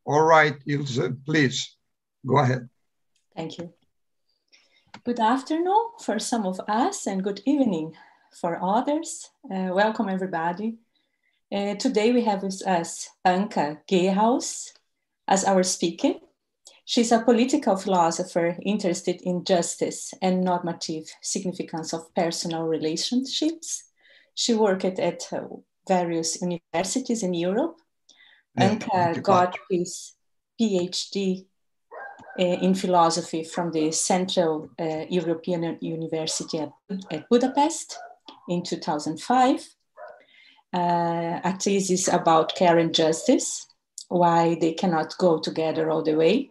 All right, Ilze, please go ahead. Thank you. Good afternoon for some of us and good evening for others. Welcome everybody. Today we have with us Anca Gheaus as our speaker. She's a political philosopher interested in justice and normative significance of personal relationships. She worked at various universities in Europe. Anca got his PhD in philosophy from the Central European University at Budapest in 2005. A thesis about care and justice, why they cannot go together all the way.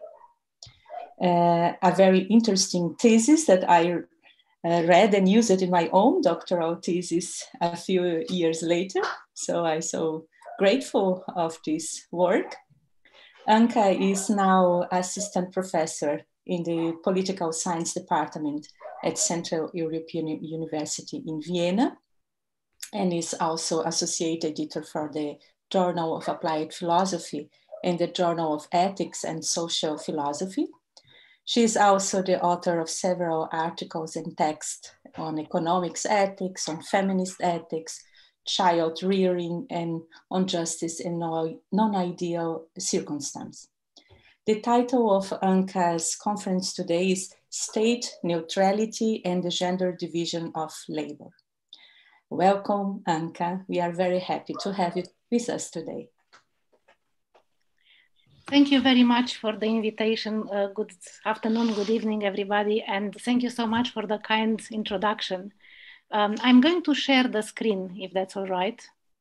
A very interesting thesis that I read and used it in my own doctoral thesis a few years later. So I'm so grateful of this work. Anca is now assistant professor in the political science department at Central European University in Vienna, and is also associate editor for the Journal of Applied Philosophy and the Journal of Ethics and Social Philosophy. She is also the author of several articles and texts on economics ethics, on feminist ethics, child rearing, and on justice in non-ideal circumstance. The title of Anca's conference today is State, Neutrality, and the Gender Division of Labor. Welcome, Anca. We are very happy to have you with us today. Thank you very much for the invitation. Good afternoon, good evening, everybody. And thank you so much for the kind introduction. I'm going to share the screen, if that's all right.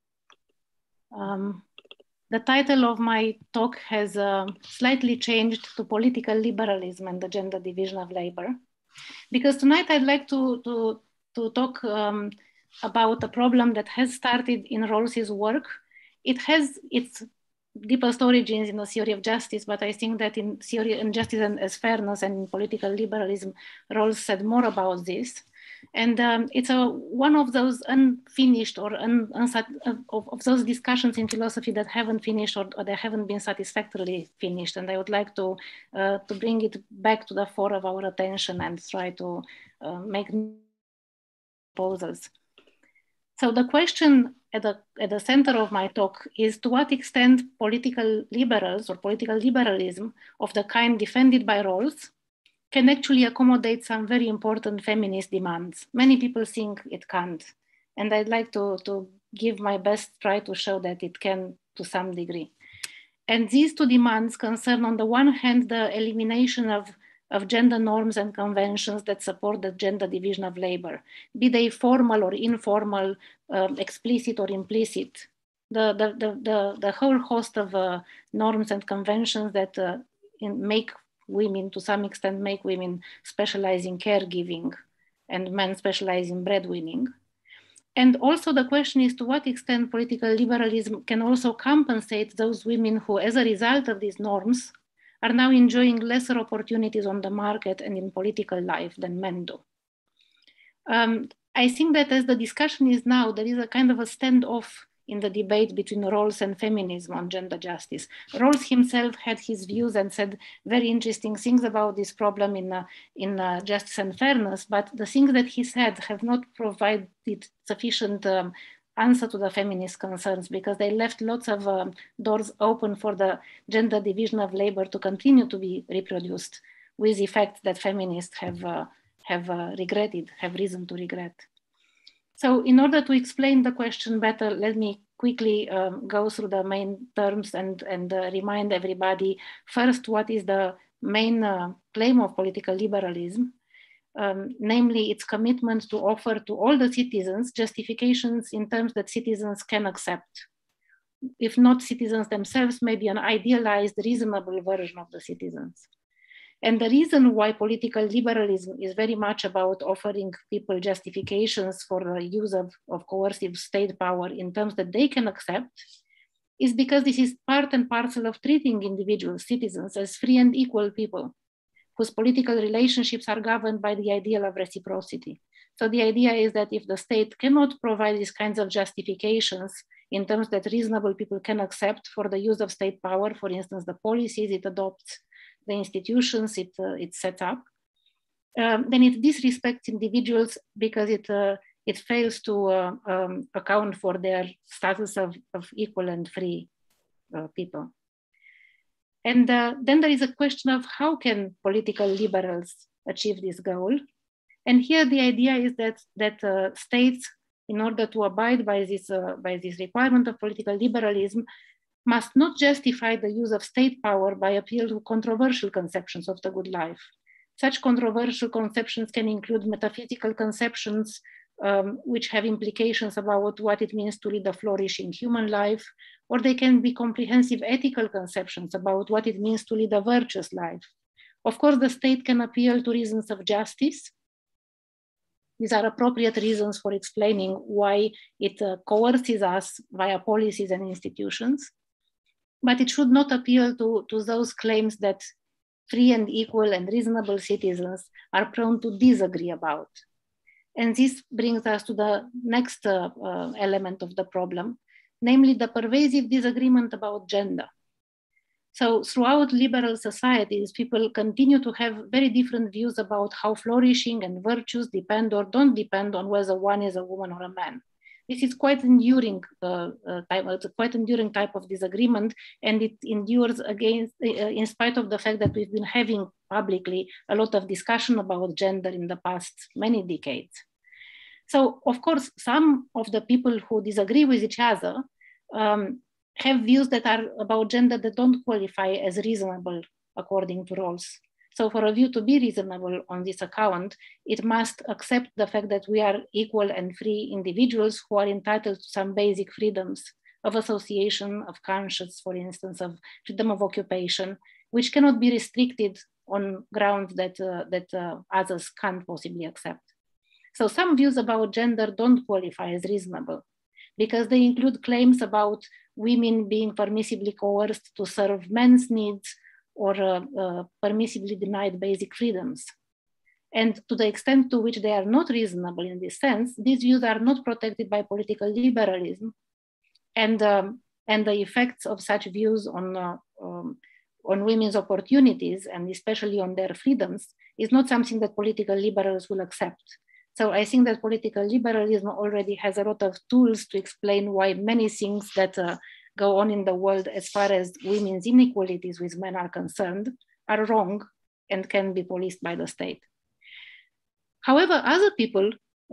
The title of my talk has slightly changed to Political Liberalism and the Gender Division of Labor. Because tonight I'd like to talk about a problem that has started in Rawls's work. It has its deepest origins in the theory of justice, but I think that in theory and justice and as fairness and in political liberalism, Rawls said more about this. And it's one of those unfinished or of those discussions in philosophy that haven't finished or they haven't been satisfactorily finished. And I would like to bring it back to the fore of our attention and try to make proposals. So the question at the center of my talk is to what extent political liberals or political liberalism of the kind defended by Rawls can actually accommodate some very important feminist demands. Many people think it can't. And I'd like to give my best try to show that it can to some degree. And these two demands concern, on the one hand, the elimination of gender norms and conventions that support the gender division of labor, be they formal or informal, explicit or implicit. The whole host of norms and conventions that make women, to some extent, make women specialize in caregiving and men specialize in breadwinning. And also the question is to what extent political liberalism can also compensate those women who, as a result of these norms, are now enjoying lesser opportunities on the market and in political life than men do. I think that as the discussion is now, there is a kind of a standoff in the debate between Rawls and feminism on gender justice. Rawls himself had his views and said very interesting things about this problem in Justice and Fairness, but the things that he said have not provided sufficient answer to the feminist concerns because they left lots of doors open for the gender division of labor to continue to be reproduced with effects that feminists have reason to regret. So in order to explain the question better, let me quickly go through the main terms and remind everybody first what is the main claim of political liberalism, namely its commitment to offer to all the citizens justifications in terms that citizens can accept. If not citizens themselves, maybe an idealized, reasonable version of the citizens. And the reason why political liberalism is very much about offering people justifications for the use of coercive state power in terms that they can accept is because this is part and parcel of treating individuals, citizens, as free and equal people whose political relationships are governed by the ideal of reciprocity. So the idea is that if the state cannot provide these kinds of justifications in terms that reasonable people can accept for the use of state power, for instance, the policies it adopts, the institutions it sets up, then it disrespects individuals because it fails to account for their status of equal and free people. And then there is a question of how can political liberals achieve this goal? And here the idea is that states, in order to abide by this requirement of political liberalism, must not justify the use of state power by appeal to controversial conceptions of the good life. Such controversial conceptions can include metaphysical conceptions which have implications about what it means to lead a flourishing human life, or they can be comprehensive ethical conceptions about what it means to lead a virtuous life. Of course, the state can appeal to reasons of justice. These are appropriate reasons for explaining why it coerces us via policies and institutions, but it should not appeal to those claims that free and equal and reasonable citizens are prone to disagree about. And this brings us to the next element of the problem, namely the pervasive disagreement about gender. So throughout liberal societies, people continue to have very different views about how flourishing and virtues depend or don't depend on whether one is a woman or a man. This is quite enduring type of disagreement, and it endures against, in spite of the fact that we've been having publicly a lot of discussion about gender in the past many decades. So, of course, some of the people who disagree with each other have views that are about gender that don't qualify as reasonable according to roles. So for a view to be reasonable on this account, it must accept the fact that we are equal and free individuals who are entitled to some basic freedoms of association, of conscience, for instance, of freedom of occupation, which cannot be restricted on grounds that others can't possibly accept. So some views about gender don't qualify as reasonable because they include claims about women being permissibly coerced to serve men's needs or permissibly denied basic freedoms. And to the extent to which they are not reasonable in this sense, these views are not protected by political liberalism. And the effects of such views on women's opportunities, and especially on their freedoms, is not something that political liberals will accept. So I think that political liberalism already has a lot of tools to explain why many things that go on in the world as far as women's inequalities with men are concerned are wrong and can be policed by the state. However, other people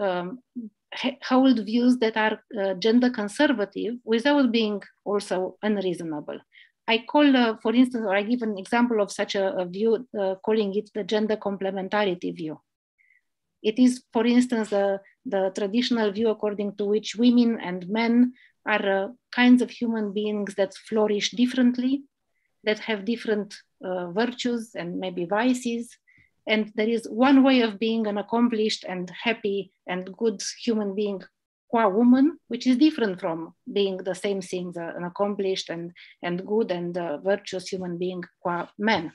hold views that are gender conservative without being also unreasonable. I call, for instance, or I give an example of such a view, calling it the gender complementarity view. It is, for instance, the traditional view according to which women and men are kinds of human beings that flourish differently, that have different virtues and maybe vices. And there is one way of being an accomplished and happy and good human being qua woman, which is different from being the same thing, an accomplished and good and virtuous human being qua man.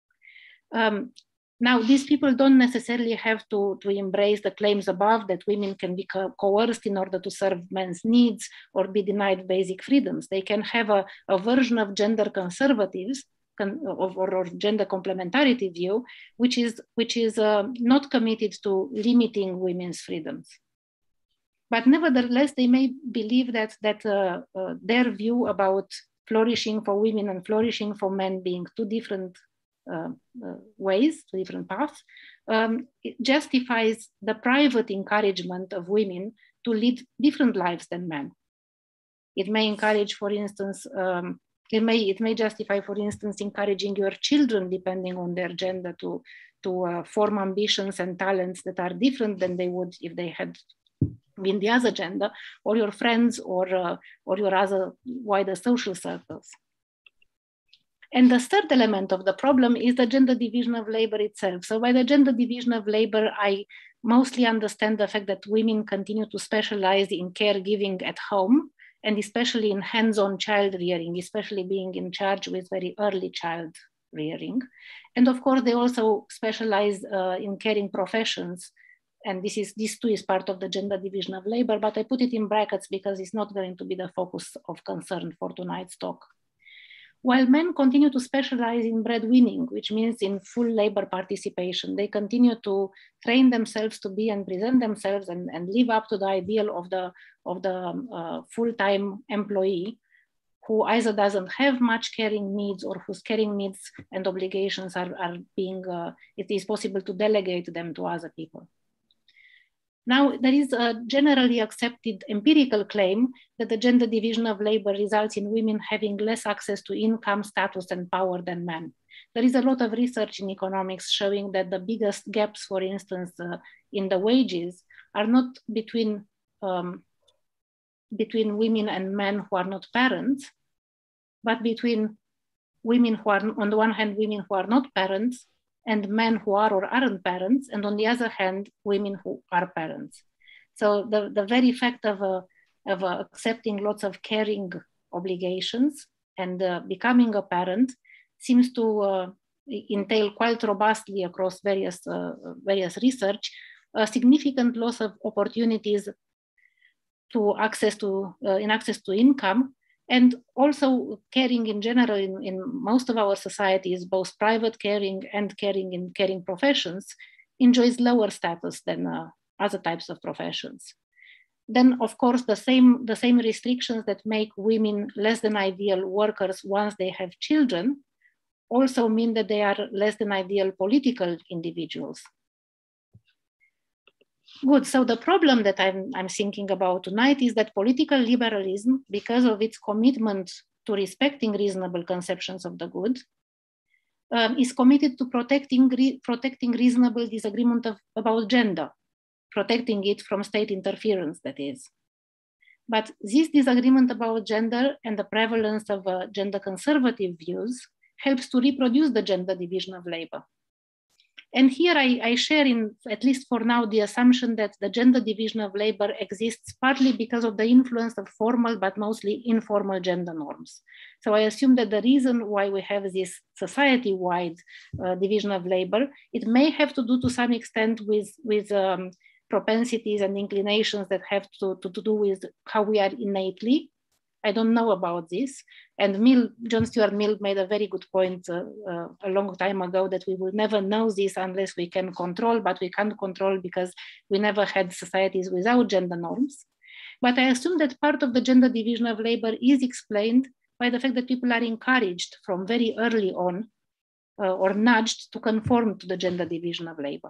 Now, these people don't necessarily have to embrace the claims above that women can be coerced in order to serve men's needs or be denied basic freedoms. They can have a version of gender conservatives or gender complementarity view, which is not committed to limiting women's freedoms. But nevertheless, they may believe that their view about flourishing for women and flourishing for men being two different ways, two different paths, it justifies the private encouragement of women to lead different lives than men. It may encourage, for instance, it may justify, for instance, encouraging your children, depending on their gender, to form ambitions and talents that are different than they would if they had been the other gender, or your friends, or your other wider social circles. And the third element of the problem is the gender division of labor itself. So by the gender division of labor, I mostly understand the fact that women continue to specialize in caregiving at home, and especially in hands-on child rearing, especially being in charge with very early child rearing. And of course, they also specialize in caring professions and this too is part of the gender division of labor, but I put it in brackets because it's not going to be the focus of concern for tonight's talk. While men continue to specialize in breadwinning, which means in full labor participation, they continue to train themselves to be and present themselves and live up to the ideal of the full-time employee who either doesn't have much caring needs or whose caring needs and obligations are being, it is possible to delegate them to other people. Now, there is a generally accepted empirical claim that the gender division of labor results in women having less access to income, status, and power than men. There is a lot of research in economics showing that the biggest gaps, for instance, in the wages are not between women and men who are not parents, but between women who are, on the one hand, women who are not parents, and men who are or aren't parents, and on the other hand, women who are parents. So the very fact of accepting lots of caring obligations and becoming a parent seems to entail quite robustly across various research a significant loss of opportunities to access to income. And also caring in general in most of our societies, both private caring and caring in caring professions, enjoys lower status than other types of professions. Then, of course, the same restrictions that make women less than ideal workers once they have children also mean that they are less than ideal political individuals. Good, so the problem that I'm thinking about tonight is that political liberalism, because of its commitment to respecting reasonable conceptions of the good, is committed to protecting reasonable disagreement about gender, protecting it from state interference, that is. But this disagreement about gender and the prevalence of gender conservative views helps to reproduce the gender division of labor. And here I share, in at least for now, the assumption that the gender division of labor exists partly because of the influence of formal but mostly informal gender norms. So I assume that the reason why we have this society-wide division of labor, it may have to do to some extent with propensities and inclinations that have to do with how we are innately. I don't know about this. And John Stuart Mill made a very good point a long time ago that we will never know this unless we can control, but we can't control because we never had societies without gender norms. But I assume that part of the gender division of labor is explained by the fact that people are encouraged from very early on or nudged to conform to the gender division of labor.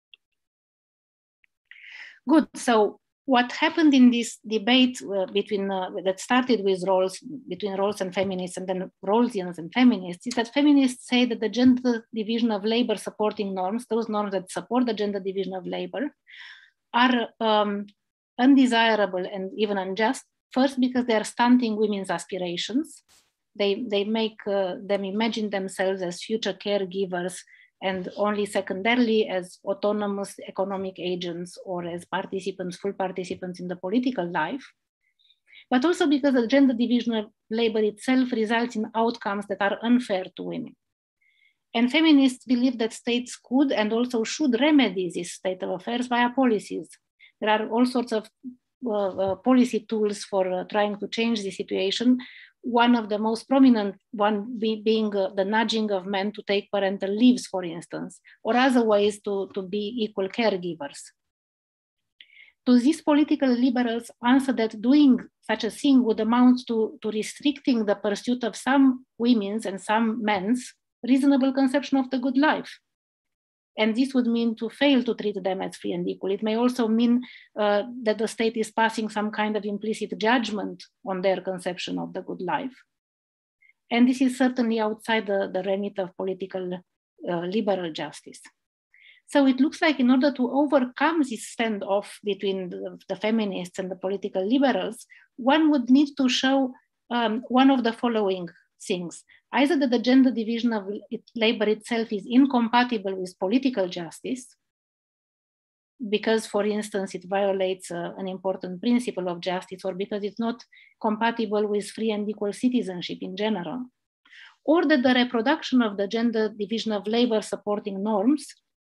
Good, so what happened in this debate that started with between roles and feminists and then Rawlsians and feminists is that feminists say that the gender division of labor supporting norms, those norms that support the gender division of labor, are undesirable and even unjust. First, because they are stunting women's aspirations. They make them imagine themselves as future caregivers, and only secondarily as autonomous economic agents or as participants, full participants in the political life. But also because the gender division of labor itself results in outcomes that are unfair to women. And feminists believe that states could and also should remedy this state of affairs via policies. There are all sorts of policy tools for trying to change the situation. One of the most prominent one being the nudging of men to take parental leaves, for instance, or other ways to be equal caregivers. To these political liberals answer that doing such a thing would amount to restricting the pursuit of some women's and some men's reasonable conception of the good life. And this would mean to fail to treat them as free and equal. It may also mean that the state is passing some kind of implicit judgment on their conception of the good life. And this is certainly outside the remit of political liberal justice. So it looks like in order to overcome this standoff between the feminists and the political liberals, one would need to show one of the following things. Either that the gender division of labor itself is incompatible with political justice, because, for instance, it violates an important principle of justice, or because it's not compatible with free and equal citizenship in general, or that the reproduction of the gender division of labor supporting norms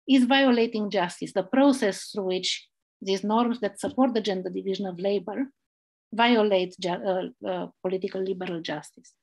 is violating justice, the process through which these norms that support the gender division of labor violate political liberal justice.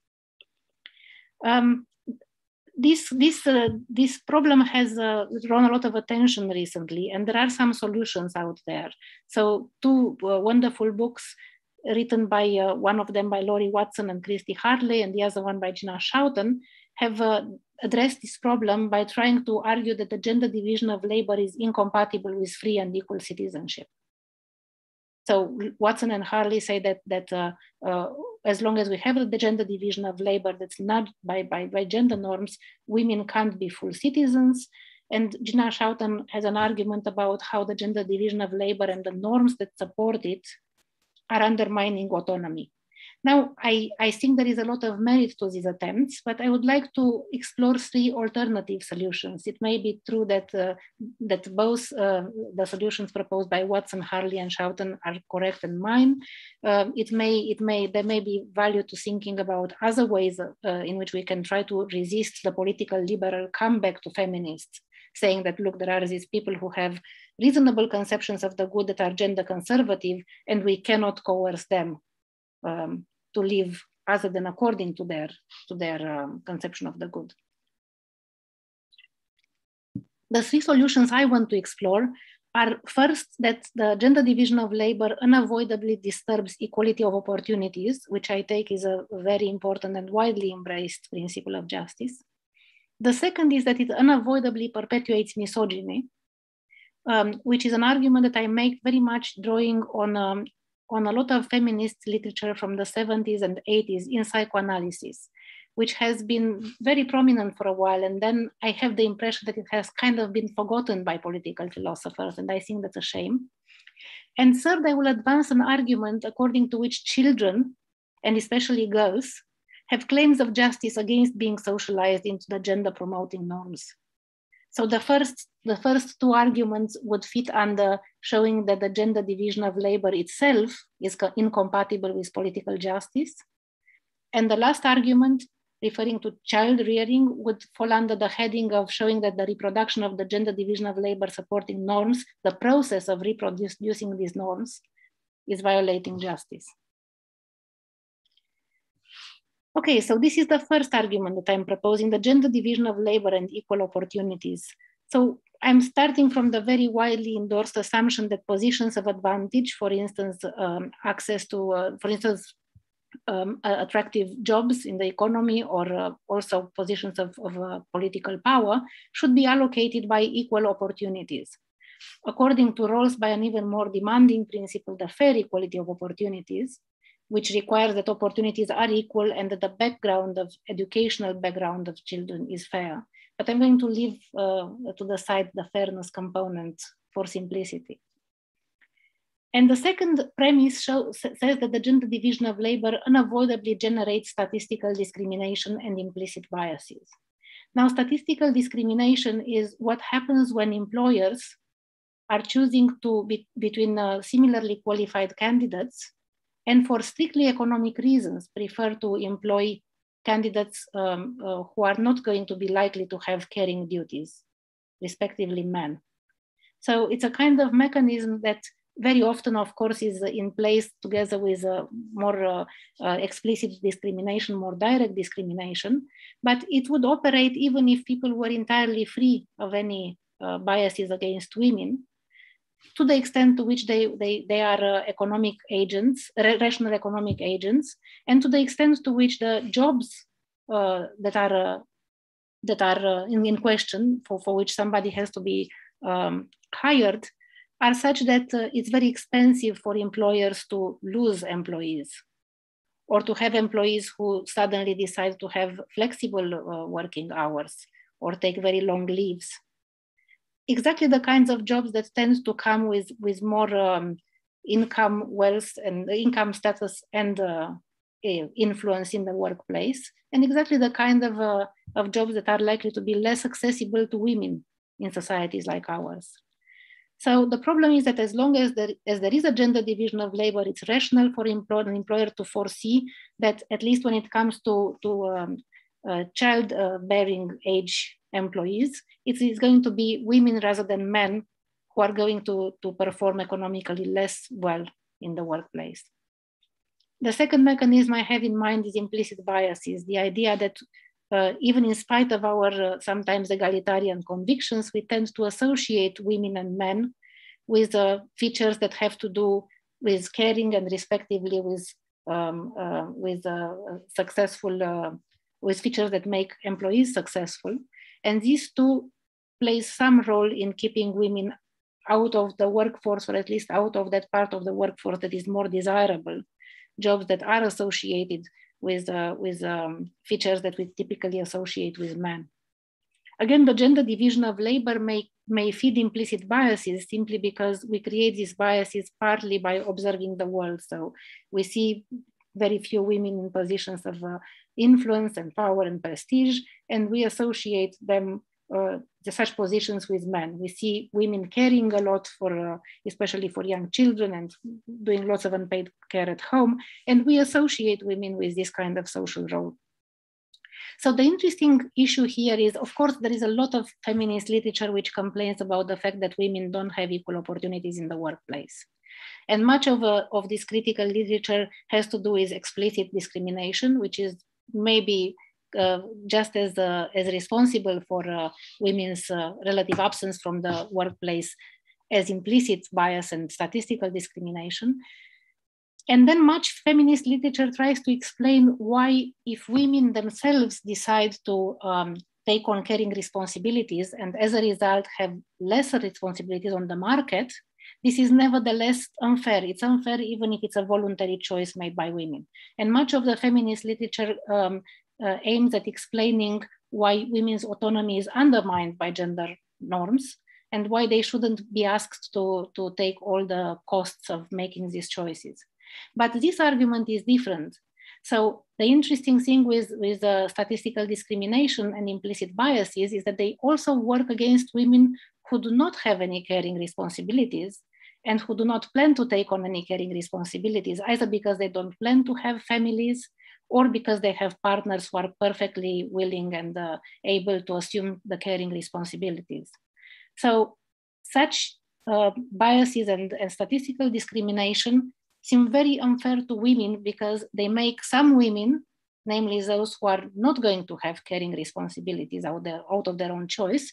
This problem has drawn a lot of attention recently, and there are some solutions out there. So two wonderful books written by one of them by Laurie Watson and Christy Hartley, and the other one by Gina Schouten, have addressed this problem by trying to argue that the gender division of labor is incompatible with free and equal citizenship. So Watson and Hartley say that as long as we have the gender division of labor that's not by gender norms, women can't be full citizens. And Gina Schouten has an argument about how the gender division of labor and the norms that support it are undermining autonomy. Now, I think there is a lot of merit to these attempts, but I would like to explore three alternative solutions. It may be true that that both the solutions proposed by Watson, Hartley, and Schouten are correct and mine. There may be value to thinking about other ways in which we can try to resist the political liberal comeback to feminists, saying that, look, there are these people who have reasonable conceptions of the good that are gender conservative, and we cannot coerce them to live other than according to their conception of the good. The three solutions I want to explore are, first, that the gender division of labor unavoidably disturbs equality of opportunities, which I take is a very important and widely embraced principle of justice. The second is that it unavoidably perpetuates misogyny, which is an argument that I make very much drawing on a lot of feminist literature from the 70s and 80s in psychoanalysis, which has been very prominent for a while. And then I have the impression that it has kind of been forgotten by political philosophers, and I think that's a shame. And third, I will advance an argument according to which children, and especially girls, have claims of justice against being socialized into the gender promoting norms. So the first two arguments would fit under showing that the gender division of labor itself is incompatible with political justice. And the last argument, referring to child rearing, would fall under the heading of showing that the reproduction of the gender division of labor supporting norms, the process of reproducing these norms, is violating justice. Okay, so this is the first argument that I'm proposing, the gender division of labor and equal opportunities. So I'm starting from the very widely endorsed assumption that positions of advantage, for instance, access to, attractive jobs in the economy, or also positions of political power, should be allocated by equal opportunities. According to Rawls, by an even more demanding principle, the fair equality of opportunities, which requires that opportunities are equal and that the educational background of children is fair. But I'm going to leave to the side the fairness component for simplicity. And the second premise says that the gender division of labor unavoidably generates statistical discrimination and implicit biases. Now, statistical discrimination is what happens when employers are choosing between similarly qualified candidates, and for strictly economic reasons, prefer to employ candidates who are not going to be likely to have caring duties, respectively men. So it's a kind of mechanism that very often, of course, is in place together with more explicit discrimination, more direct discrimination, but it would operate even if people were entirely free of any biases against women, to the extent to which they are economic agents, rational economic agents, and to the extent to which the jobs that are in question for which somebody has to be hired are such that it's very expensive for employers to lose employees, or to have employees who suddenly decide to have flexible working hours or take very long leaves. Exactly the kinds of jobs that tend to come with more income, wealth, and income status and influence in the workplace, and exactly the kind of jobs that are likely to be less accessible to women in societies like ours. So the problem is that as long as there is a gender division of labor, it's rational for an employer to foresee that, at least when it comes to child-bearing age employees, it is going to be women rather than men who are going to perform economically less well in the workplace. The second mechanism I have in mind is implicit biases, the idea that even in spite of our sometimes egalitarian convictions, we tend to associate women and men with features that have to do with caring and respectively with features that make employees successful. And these two play some role in keeping women out of the workforce, or at least out of that part of the workforce that is more desirable, jobs that are associated with features that we typically associate with men. Again, the gender division of labor may feed implicit biases simply because we create these biases partly by observing the world. So we see very few women in positions of influence and power and prestige, and we associate them, such positions, with men. We see women caring a lot for, especially for young children, and doing lots of unpaid care at home, and we associate women with this kind of social role. So the interesting issue here is, of course, there is a lot of feminist literature which complains about the fact that women don't have equal opportunities in the workplace. And much of this critical literature has to do with explicit discrimination, which is maybe just as responsible for women's relative absence from the workplace as implicit bias and statistical discrimination. And then much feminist literature tries to explain why, if women themselves decide to take on caring responsibilities and as a result have lesser responsibilities on the market, this is nevertheless unfair. It's unfair even if it's a voluntary choice made by women. And much of the feminist literature aims at explaining why women's autonomy is undermined by gender norms and why they shouldn't be asked to take all the costs of making these choices. But this argument is different. So the interesting thing with statistical discrimination and implicit biases is that they also work against women who do not have any caring responsibilities and who do not plan to take on any caring responsibilities, either because they don't plan to have families or because they have partners who are perfectly willing and able to assume the caring responsibilities. So such biases and statistical discrimination seem very unfair to women because they make some women, namely those who are not going to have caring responsibilities out of their own choice,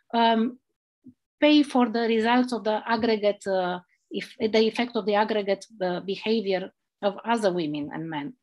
pay for the results of the aggregate, the effect of the aggregate behavior of other women and men.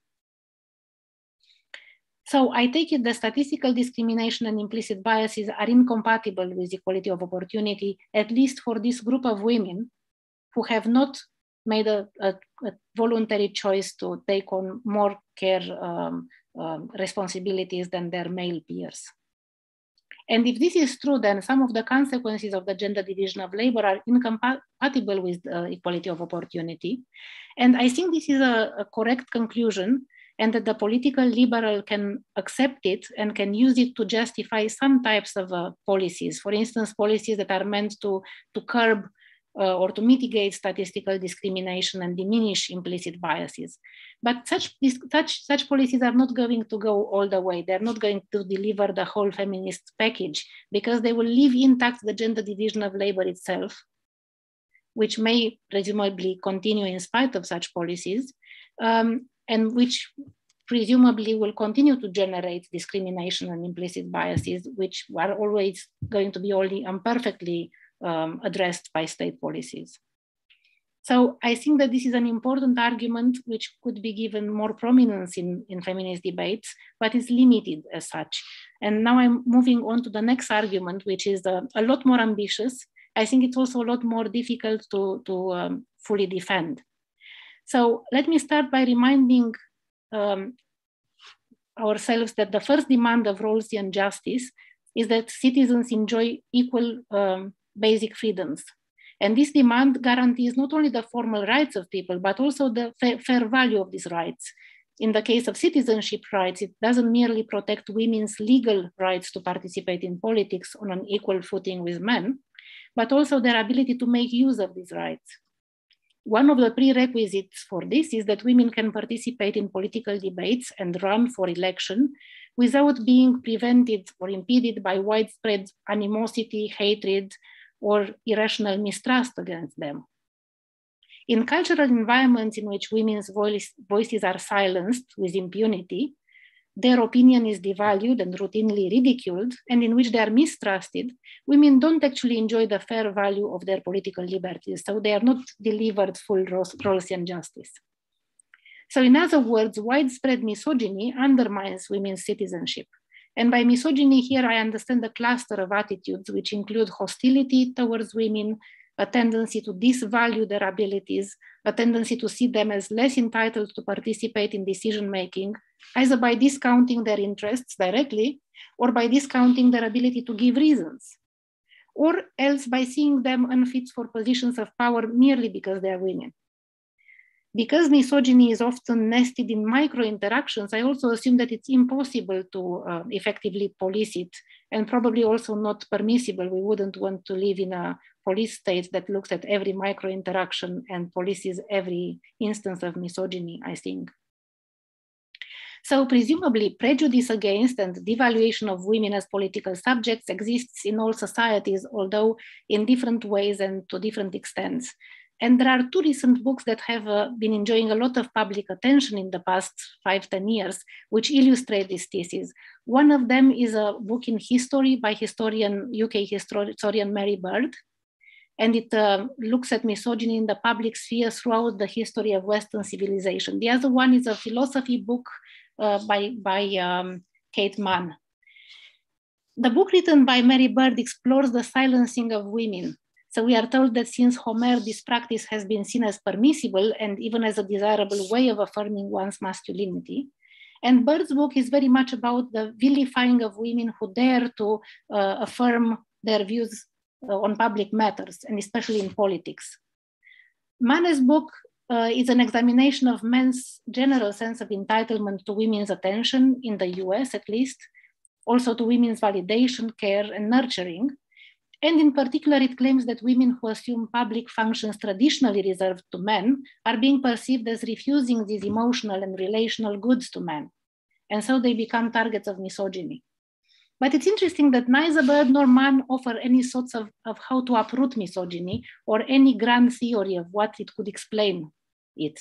So I take it the statistical discrimination and implicit biases are incompatible with equality of opportunity, at least for this group of women who have not made a voluntary choice to take on more care responsibilities than their male peers. And if this is true, then some of the consequences of the gender division of labor are incompatible with equality of opportunity. And I think this is a correct conclusion, and that the political liberal can accept it and can use it to justify some types of policies. For instance, policies that are meant to curb or to mitigate statistical discrimination and diminish implicit biases. But such policies are not going to go all the way. They're not going to deliver the whole feminist package because they will leave intact the gender division of labor itself, which may presumably continue in spite of such policies, and which presumably will continue to generate discrimination and implicit biases, which are always going to be only imperfectly addressed by state policies. So I think that this is an important argument which could be given more prominence in feminist debates, but is limited as such. And now I'm moving on to the next argument, which is a lot more ambitious. I think it's also a lot more difficult to fully defend. So let me start by reminding ourselves that the first demand of Rawlsian justice is that citizens enjoy equal basic freedoms. And this demand guarantees not only the formal rights of people, but also the fair value of these rights. In the case of citizenship rights, it doesn't merely protect women's legal rights to participate in politics on an equal footing with men, but also their ability to make use of these rights. One of the prerequisites for this is that women can participate in political debates and run for election without being prevented or impeded by widespread animosity, hatred, or irrational mistrust against them. In cultural environments in which women's voices are silenced with impunity, their opinion is devalued and routinely ridiculed, and in which they are mistrusted, women don't actually enjoy the fair value of their political liberties, so they are not delivered full roles and justice. So in other words, widespread misogyny undermines women's citizenship. And by misogyny here, I understand a cluster of attitudes which include hostility towards women, a tendency to disvalue their abilities, a tendency to see them as less entitled to participate in decision-making, either by discounting their interests directly or by discounting their ability to give reasons, or else by seeing them unfit for positions of power merely because they are women. Because misogyny is often nested in micro interactions, I also assume that it's impossible to effectively police it, and probably also not permissible. We wouldn't want to live in a police state that looks at every micro interaction and polices every instance of misogyny, I think. So presumably prejudice against and devaluation of women as political subjects exists in all societies, although in different ways and to different extents. And there are two recent books that have been enjoying a lot of public attention in the past 5-10 years, which illustrate this thesis. One of them is a book in history by UK historian Mary Bird, and it looks at misogyny in the public sphere throughout the history of Western civilization. The other one is a philosophy book by Kate Mann. The book written by Mary Bird explores the silencing of women. So we are told that since Homer, this practice has been seen as permissible and even as a desirable way of affirming one's masculinity. And Bird's book is very much about the vilifying of women who dare to affirm their views on public matters, and especially in politics. Mann's book is an examination of men's general sense of entitlement to women's attention, in the US at least, also to women's validation, care, and nurturing. And in particular, it claims that women who assume public functions traditionally reserved to men are being perceived as refusing these emotional and relational goods to men. And so they become targets of misogyny. But it's interesting that neither Bird nor Mann offer any sorts of how to uproot misogyny or any grand theory of what it could explain it.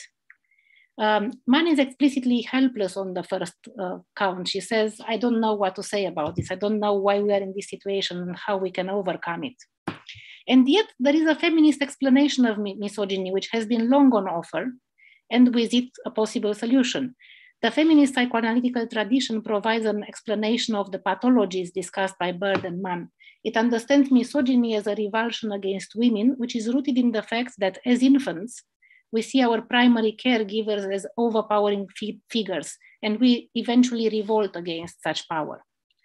Mann is explicitly helpless on the first count. She says, I don't know what to say about this. I don't know why we are in this situation and how we can overcome it. And yet there is a feminist explanation of misogyny, which has been long on offer, and with it a possible solution. The feminist psychoanalytical tradition provides an explanation of the pathologies discussed by Bird and Mann. It understands misogyny as a revulsion against women, which is rooted in the fact that as infants, we see our primary caregivers as overpowering figures, and we eventually revolt against such power.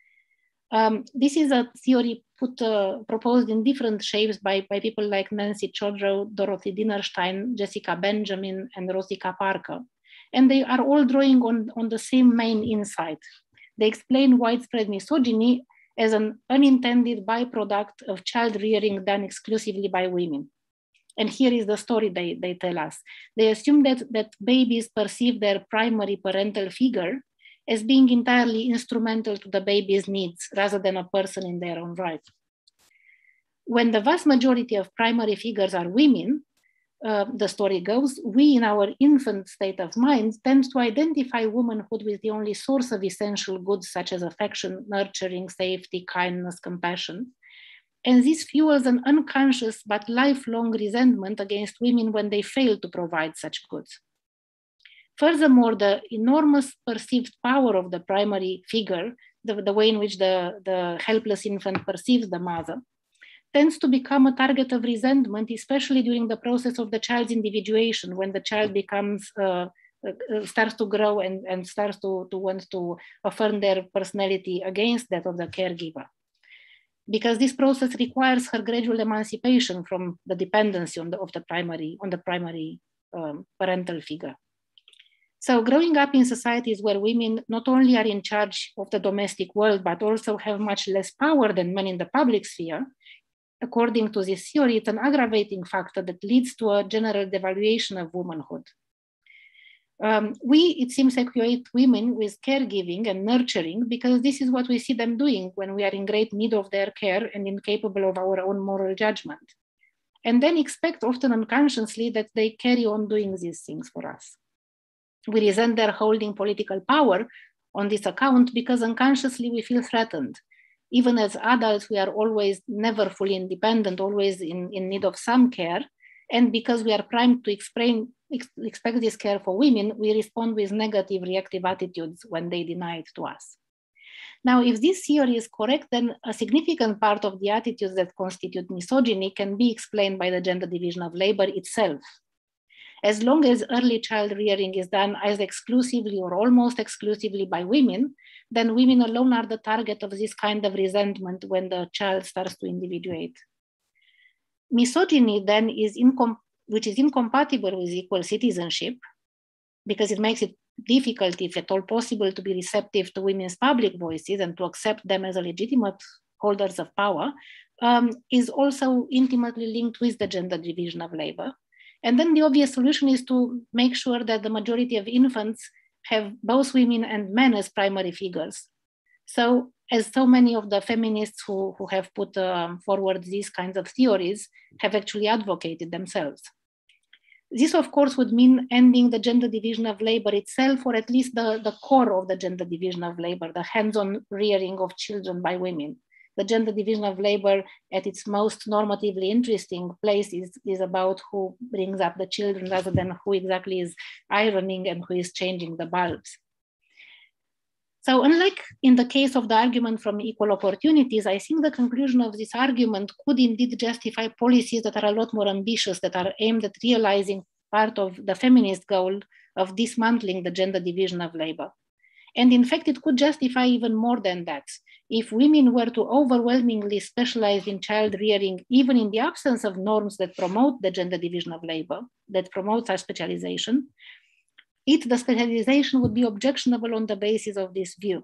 This is a theory proposed in different shapes by people like Nancy Chodrow, Dorothy Dinerstein, Jessica Benjamin, and Rosika Parker. And they are all drawing on the same main insight. They explain widespread misogyny as an unintended byproduct of child rearing done exclusively by women. And here is the story they tell us. They assume that babies perceive their primary parental figure as being entirely instrumental to the baby's needs rather than a person in their own right. When the vast majority of primary figures are women, the story goes, we in our infant state of mind tend to identify womanhood with the only source of essential goods such as affection, nurturing, safety, kindness, compassion. And this fuels an unconscious but lifelong resentment against women when they fail to provide such goods. Furthermore, the enormous perceived power of the primary figure, the way in which the helpless infant perceives the mother, tends to become a target of resentment, especially during the process of the child's individuation, when the child becomes, starts to grow and starts to want to affirm their personality against that of the caregiver. Because this process requires her gradual emancipation from the dependency on the primary parental figure. So growing up in societies where women not only are in charge of the domestic world, but also have much less power than men in the public sphere, according to this theory, it's an aggravating factor that leads to a general devaluation of womanhood. it seems, equate women with caregiving and nurturing because this is what we see them doing when we are in great need of their care and incapable of our own moral judgment. And then expect, often unconsciously, that they carry on doing these things for us. We resent their holding political power on this account because unconsciously we feel threatened. Even as adults, we are always never fully independent, always in need of some care. And because we are primed to expect this care for women, we respond with negative reactive attitudes when they deny it to us. Now, if this theory is correct, then a significant part of the attitudes that constitute misogyny can be explained by the gender division of labor itself. As long as early child rearing is done either exclusively or almost exclusively by women, then women alone are the target of this kind of resentment when the child starts to individuate. Misogyny then which is incompatible with equal citizenship, because it makes it difficult, if at all possible, to be receptive to women's public voices and to accept them as a legitimate holders of power, is also intimately linked with the gender division of labor. And then the obvious solution is to make sure that the majority of infants have both women and men as primary figures. So, as so many of the feminists who have put forward these kinds of theories have actually advocated themselves. This, of course, would mean ending the gender division of labor itself, or at least the core of the gender division of labor, the hands-on rearing of children by women. The gender division of labor at its most normatively interesting place is about who brings up the children rather than who exactly is ironing and who is changing the bulbs. So unlike in the case of the argument from equal opportunities, I think the conclusion of this argument could indeed justify policies that are a lot more ambitious, that are aimed at realizing part of the feminist goal of dismantling the gender division of labor. And in fact, it could justify even more than that. If women were to overwhelmingly specialize in child rearing, even in the absence of norms that promote the gender division of labor, that promotes our specialization, the specialization would be objectionable on the basis of this view.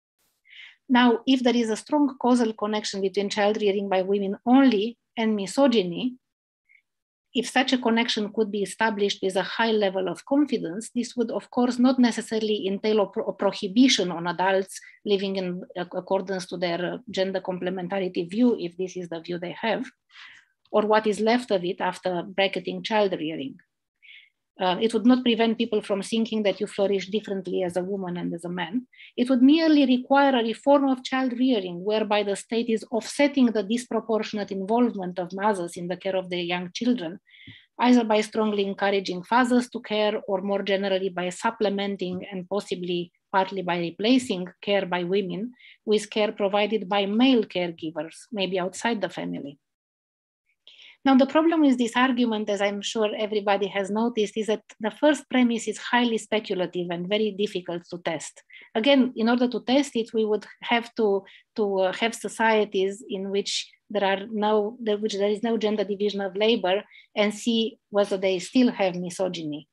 Now, if there is a strong causal connection between child rearing by women only and misogyny, if such a connection could be established with a high level of confidence, this would, of course, not necessarily entail a prohibition on adults living in accordance to their gender complementarity view, if this is the view they have, or what is left of it after bracketing child rearing. It would not prevent people from thinking that you flourish differently as a woman and as a man. It would merely require a reform of child rearing, whereby the state is offsetting the disproportionate involvement of mothers in the care of their young children, either by strongly encouraging fathers to care or more generally by supplementing and possibly partly by replacing care by women with care provided by male caregivers, maybe outside the family. Now, the problem with this argument, as I'm sure everybody has noticed, is that the first premise is highly speculative and very difficult to test. Again, in order to test it, we would have to have societies in which there is no gender division of labor and see whether they still have misogyny.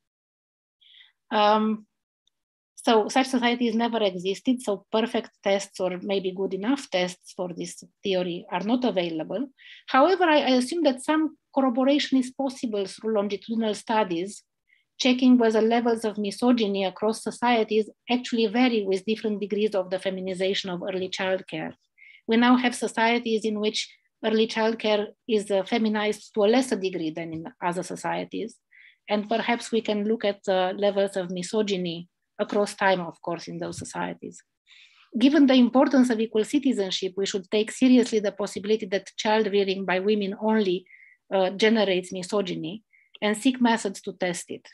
So such societies never existed, so perfect tests or maybe good enough tests for this theory are not available. However, I assume that some corroboration is possible through longitudinal studies, checking whether levels of misogyny across societies actually vary with different degrees of the feminization of early childcare. We now have societies in which early childcare is feminized to a lesser degree than in other societies. And perhaps we can look at levels of misogyny across time, of course, in those societies. Given the importance of equal citizenship, we should take seriously the possibility that child rearing by women only generates misogyny and seek methods to test it.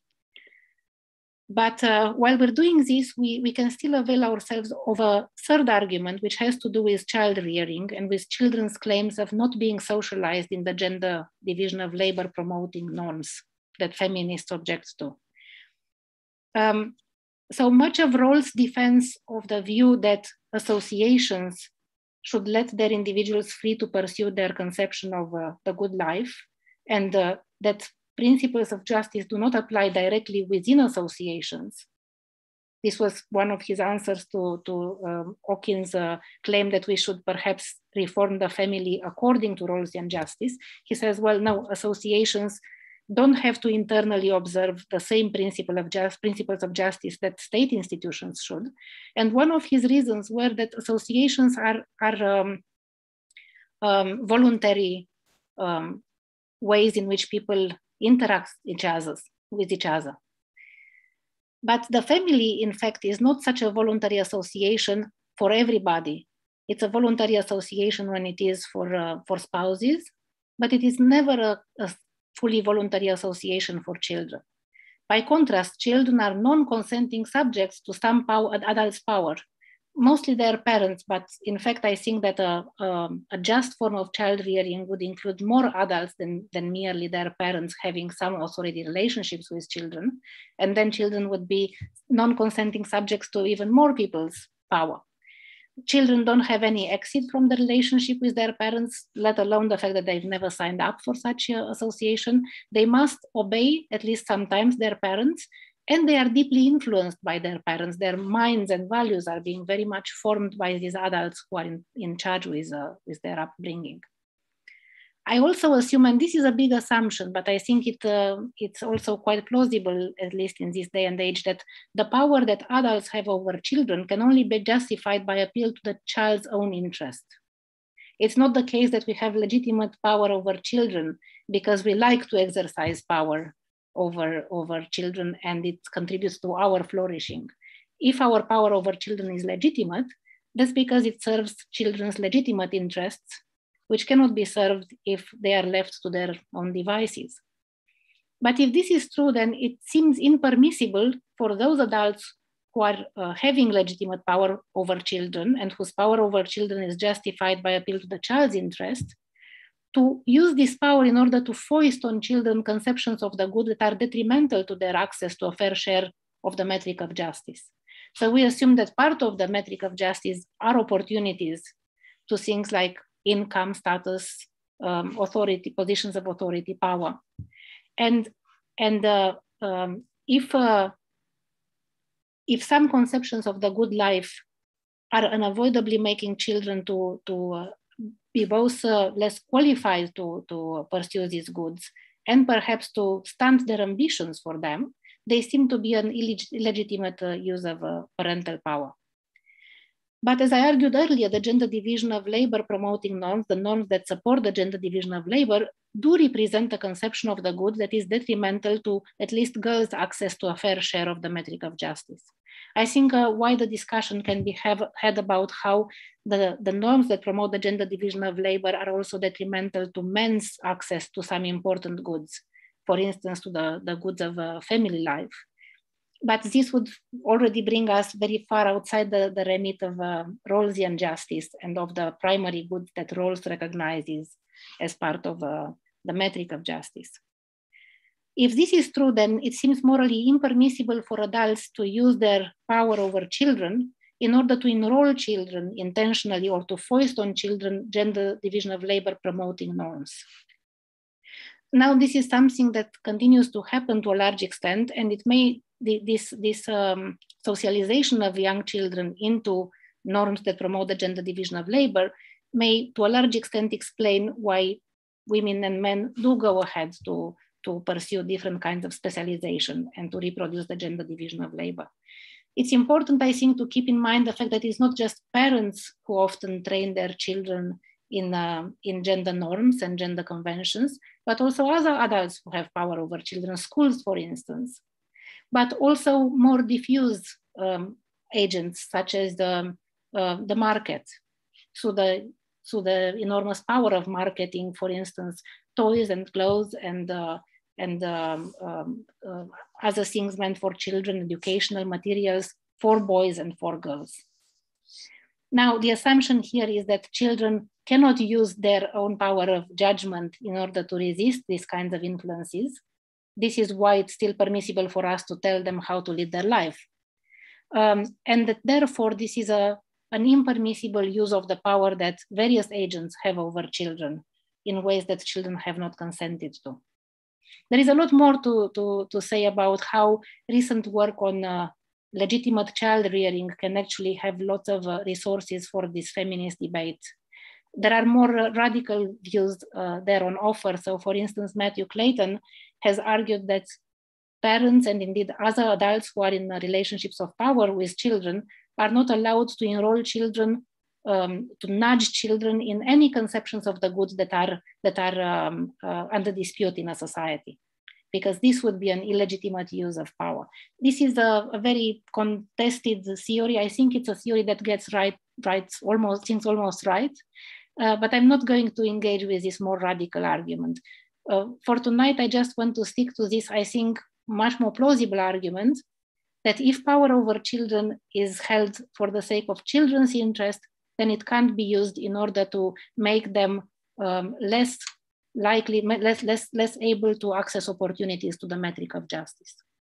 But while we're doing this, we can still avail ourselves of a third argument, which has to do with child rearing and with children's claims of not being socialized in the gender division of labor promoting norms that feminists object to. So much of Rawls' defense of the view that associations should let their individuals free to pursue their conception of the good life, and that principles of justice do not apply directly within associations. This was one of his answers to Hawkins' claim that we should perhaps reform the family according to Rawlsian justice. He says, well, no, associations don't have to internally observe the same principles of justice that state institutions should. And one of his reasons were that associations are voluntary ways in which people interact with each other. But the family, in fact, is not such a voluntary association for everybody. It's a voluntary association when it is for spouses, but it is never a fully voluntary association for children. By contrast, children are non-consenting subjects to some adults' power, mostly their parents, but in fact, I think that a just form of child rearing would include more adults than merely their parents having some authority relationships with children. And then children would be non-consenting subjects to even more people's power. Children don't have any exit from the relationship with their parents, let alone the fact that they've never signed up for such an association. They must obey, at least sometimes, their parents, and they are deeply influenced by their parents. Their minds and values are being very much formed by these adults who are in charge with their upbringing. I also assume, and this is a big assumption, but I think it's also quite plausible, at least in this day and age, that the power that adults have over children can only be justified by appeal to the child's own interest. It's not the case that we have legitimate power over children because we like to exercise power over children and it contributes to our flourishing. If our power over children is legitimate, that's because it serves children's legitimate interests, which cannot be served if they are left to their own devices. But if this is true, then it seems impermissible for those adults who are having legitimate power over children and whose power over children is justified by appeal to the child's interest, to use this power in order to foist on children conceptions of the good that are detrimental to their access to a fair share of the metric of justice. So we assume that part of the metric of justice are opportunities to things like income, status, authority, positions of authority, power. And if some conceptions of the good life are unavoidably making children to be both less qualified to pursue these goods and perhaps to stunt their ambitions for them, they seem to be an illegitimate use of parental power. But as I argued earlier, the gender division of labor promoting norms, the norms that support the gender division of labor, do represent a conception of the good that is detrimental to at least girls' access to a fair share of the metric of justice. I think a wider discussion can be had about how the norms that promote the gender division of labor are also detrimental to men's access to some important goods, for instance, to the goods of family life. But this would already bring us very far outside the remit of Rawlsian justice and of the primary goods that Rawls recognizes as part of the metric of justice. If this is true, then it seems morally impermissible for adults to use their power over children in order to enroll children intentionally or to foist on children gender division of labor promoting norms. Now, this is something that continues to happen to a large extent, and it may this socialization of young children into norms that promote the gender division of labor may to a large extent explain why women and men do go ahead to pursue different kinds of specialization and to reproduce the gender division of labor. It's important, I think, to keep in mind the fact that it's not just parents who often train their children in gender norms and gender conventions, but also other adults who have power over children, schools, for instance, but also more diffuse agents such as the market. So the enormous power of marketing, for instance, toys and clothes and other things meant for children, educational materials for boys and for girls. Now, the assumption here is that children cannot use their own power of judgment in order to resist these kinds of influences. This is why it's still permissible for us to tell them how to live their life. And that therefore, this is an impermissible use of the power that various agents have over children in ways that children have not consented to. There is a lot more to say about how recent work on legitimate child rearing can actually have lots of resources for this feminist debate. There are more radical views there on offer. So for instance, Matthew Clayton has argued that parents and indeed other adults who are in relationships of power with children are not allowed to enroll children, to nudge children in any conceptions of the good that are under dispute in a society, because this would be an illegitimate use of power. This is a very contested theory. I think it's a theory that gets seems almost right, but I'm not going to engage with this more radical argument. For tonight, I just want to stick to this, I think, much more plausible argument that if power over children is held for the sake of children's interest, then it can't be used in order to make them less likely, less able to access opportunities to the metric of justice.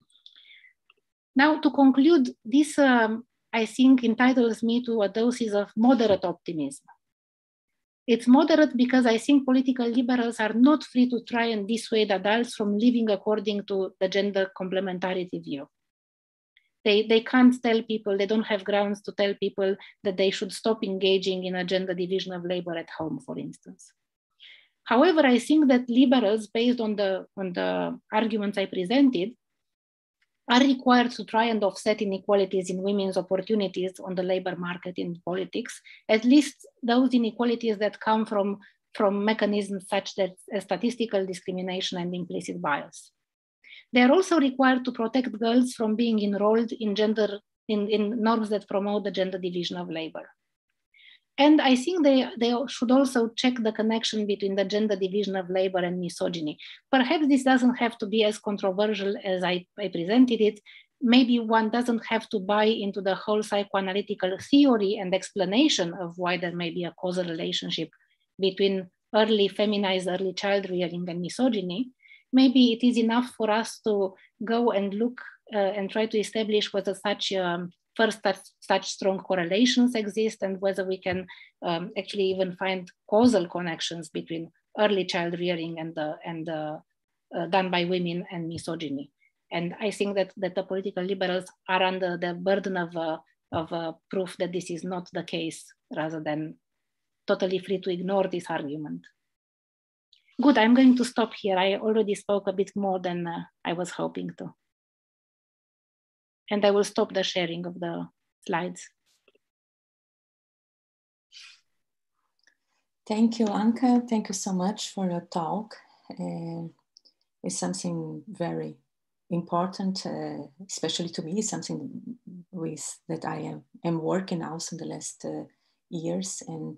Now, to conclude, this I think entitles me to a dosage of moderate optimism. It's moderate because I think political liberals are not free to try and dissuade adults from living according to the gender complementarity view. They can't tell people, they don't have grounds to tell people that they should stop engaging in a gender division of labor at home, for instance. However, I think that liberals, based on the arguments I presented, are required to try and offset inequalities in women's opportunities on the labor market in politics, at least those inequalities that come from mechanisms such as statistical discrimination and implicit bias. They are also required to protect girls from being enrolled in norms that promote the gender division of labor. And I think they should also check the connection between the gender division of labor and misogyny. Perhaps this doesn't have to be as controversial as I presented it. Maybe one doesn't have to buy into the whole psychoanalytical theory and explanation of why there may be a causal relationship between early feminized early child rearing and misogyny. Maybe it is enough for us to go and look and try to establish whether such strong correlations exist and whether we can actually even find causal connections between early child rearing and done by women and misogyny. And I think that the political liberals are under the burden of proof that this is not the case, rather than totally free to ignore this argument. Good, I'm going to stop here. I already spoke a bit more than I was hoping to. And I will stop the sharing of the slides. Thank you, Anca. Thank you so much for your talk. It's something very important, especially to me, something that I am working also in the last years. And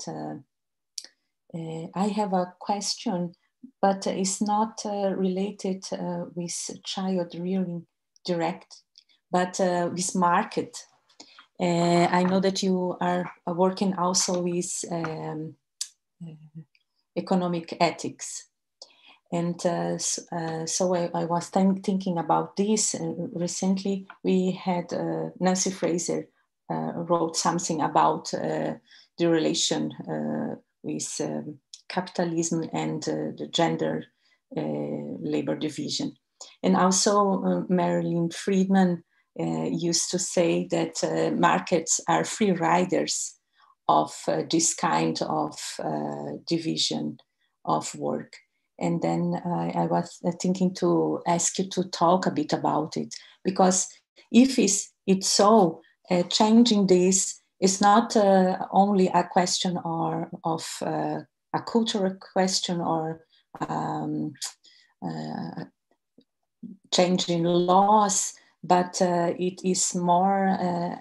I have a question, but it's not related with child rearing direct, but with market. I know that you are working also with economic ethics. And so I was thinking about this. Recently, we had Nancy Fraser wrote something about the relation with capitalism and the gender labor division. And also Marilyn Friedman used to say that markets are free riders of this kind of division of work. And then I was thinking to ask you to talk a bit about it, because if it's so, changing this is not only a question of a cultural question or changing laws, but it is more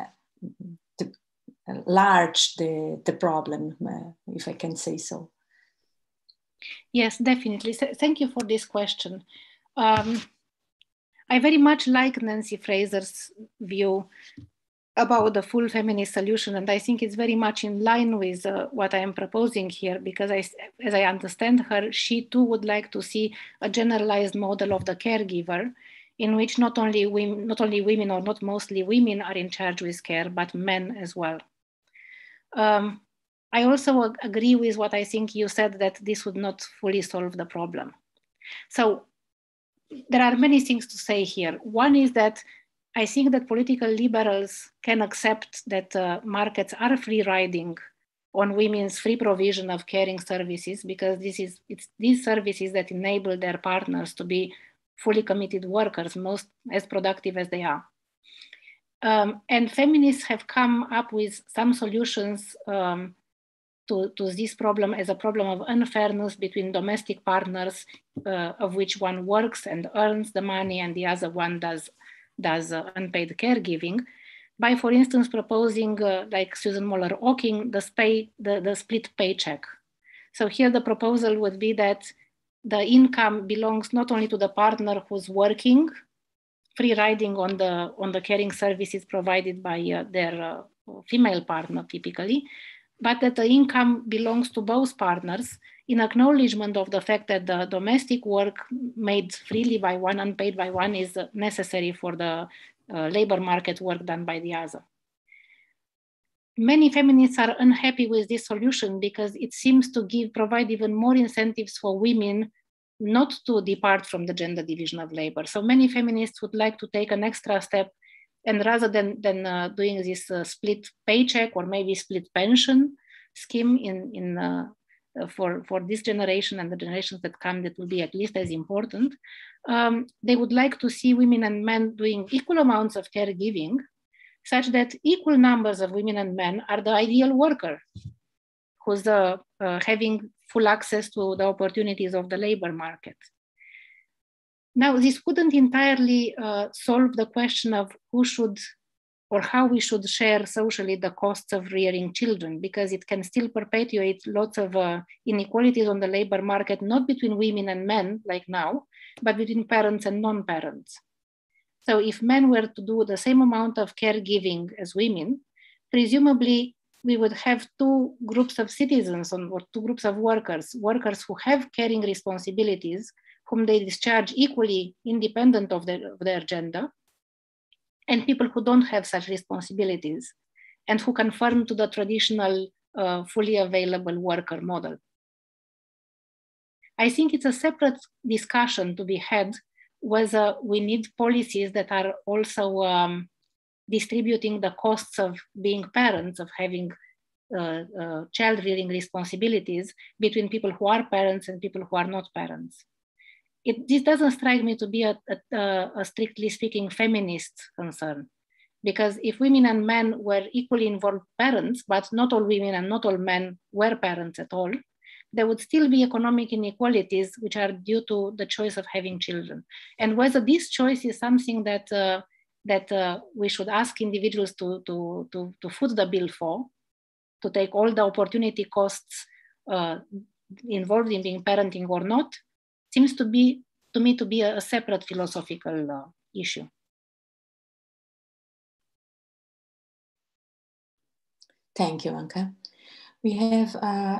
large, the problem, if I can say so. Yes, definitely. Thank you for this question. I very much like Nancy Fraser's view about the full feminist solution, and I think it's very much in line with what I am proposing here, because as I understand her, she too would like to see a generalized model of the caregiver, in which not only women or not mostly women are in charge with care, but men as well. I also agree with what I think you said, that this would not fully solve the problem. So there are many things to say here. One is that I think that political liberals can accept that markets are free riding on women's free provision of caring services, because it's these services that enable their partners to be fully committed workers, most as productive as they are. And feminists have come up with some solutions to this problem as a problem of unfairness between domestic partners, of which one works and earns the money and the other one does unpaid caregiving, by, for instance, proposing, like Susan Moller-Oking, the split paycheck. So here the proposal would be that the income belongs not only to the partner who's working, free riding on the caring services provided by their female partner typically, but that the income belongs to both partners in acknowledgement of the fact that the domestic work made freely by one, unpaid by one, is necessary for the labor market work done by the other. Many feminists are unhappy with this solution because it seems to provide even more incentives for women not to depart from the gender division of labor. So many feminists would like to take an extra step, and rather than doing this split paycheck or maybe split pension scheme for this generation and the generations that come, that will be at least as important, they would like to see women and men doing equal amounts of caregiving, such that equal numbers of women and men are the ideal worker, who's having full access to the opportunities of the labor market. Now, this wouldn't entirely solve the question of who should or how we should share socially the costs of rearing children, because it can still perpetuate lots of inequalities on the labor market, not between women and men like now, but between parents and non-parents. So if men were to do the same amount of caregiving as women, presumably we would have two groups of citizens or two groups of workers who have caring responsibilities, whom they discharge equally independent of their gender, and people who don't have such responsibilities and who conform to the traditional fully available worker model. I think it's a separate discussion to be had whether we need policies that are also distributing the costs of being parents, of having child rearing responsibilities between people who are parents and people who are not parents. This doesn't strike me to be a strictly speaking feminist concern, because if women and men were equally involved parents, but not all women and not all men were parents at all, there would still be economic inequalities which are due to the choice of having children. And whether this choice is something that we should ask individuals to foot the bill for, to take all the opportunity costs involved in being parenting or not, seems to me to be a separate philosophical issue. Thank you, Anca. We have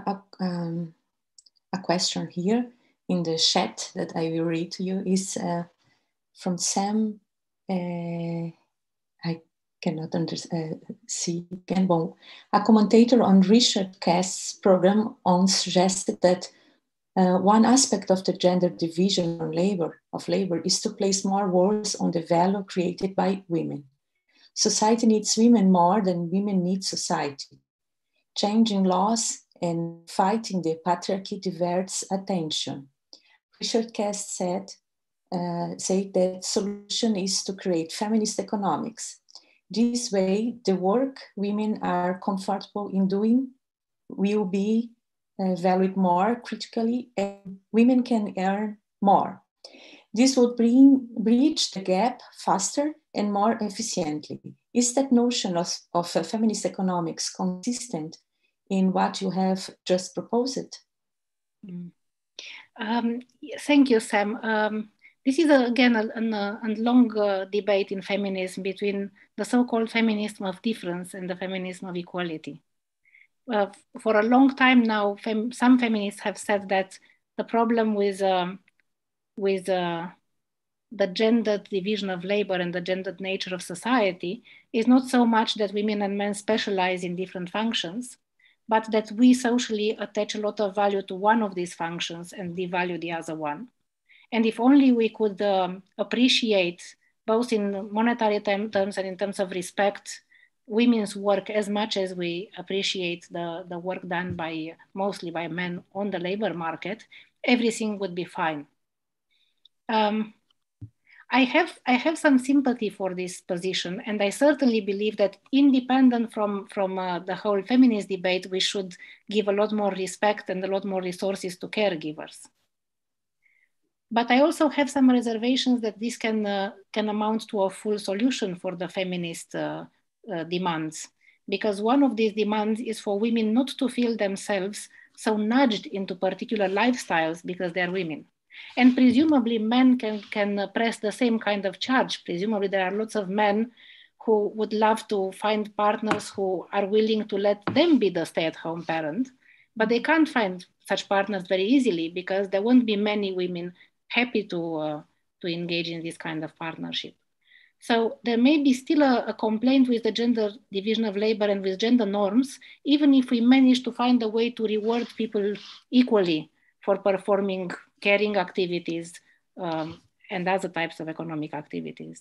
a question here in the chat that I will read to you. Is from Sam. I cannot see again. Well, a commentator on Richard Kast's program suggested that one aspect of the gender division of labor is to place more words on the value created by women. Society needs women more than women need society. Changing laws and fighting the patriarchy diverts attention. Richard Kast said that solution is to create feminist economics. This way, the work women are comfortable in doing will be valued more critically, and women can earn more. This would bridge the gap faster and more efficiently. Is that notion of feminist economics consistent in what you have just proposed? Thank you, Sam. This is again a long debate in feminism between the so-called feminism of difference and the feminism of equality. For a long time now, some feminists have said that the problem with the gendered division of labor and the gendered nature of society is not so much that women and men specialize in different functions, but that we socially attach a lot of value to one of these functions and devalue the other one. And if only we could appreciate, both in monetary terms and in terms of respect, women's work as much as we appreciate the work done mostly by men on the labor market, everything would be fine. I have some sympathy for this position, and I certainly believe that independent from the whole feminist debate, we should give a lot more respect and a lot more resources to caregivers. But I also have some reservations that this can amount to a full solution for the feminist demands, because one of these demands is for women not to feel themselves so nudged into particular lifestyles because they're women. And presumably men can press the same kind of charge. Presumably there are lots of men who would love to find partners who are willing to let them be the stay-at-home parent, but they can't find such partners very easily because there won't be many women happy to engage in this kind of partnership. So there may be still a complaint with the gender division of labor and with gender norms, even if we manage to find a way to reward people equally for performing caring activities and other types of economic activities.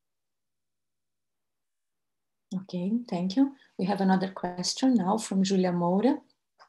Okay, thank you. We have another question now from Julia Moura.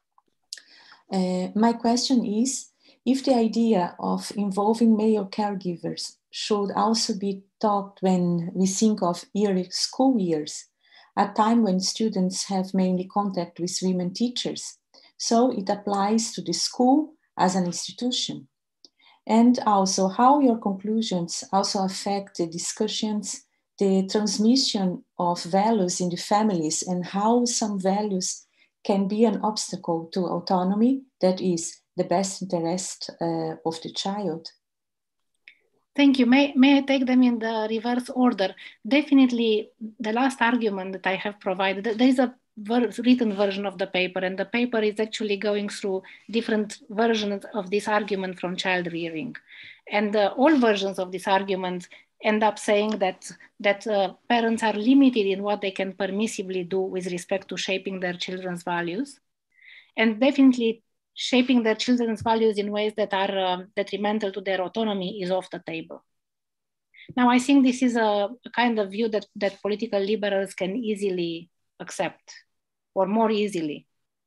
My question is, if the idea of involving male caregivers should also be taught when we think of school years, a time when students have mainly contact with women teachers. So it applies to the school as an institution. And also how your conclusions also affect the discussions, the transmission of values in the families, and how some values can be an obstacle to autonomy, that is the best interest of the child. Thank you. May I take them in the reverse order? Definitely the last argument that I have provided, there is a written version of the paper, and the paper is actually going through different versions of this argument from child rearing. And all versions of this argument end up saying that parents are limited in what they can permissibly do with respect to shaping their children's values. And definitely shaping their children's values in ways that are detrimental to their autonomy is off the table. Now, I think this is a kind of view that political liberals can easily accept, or more easily.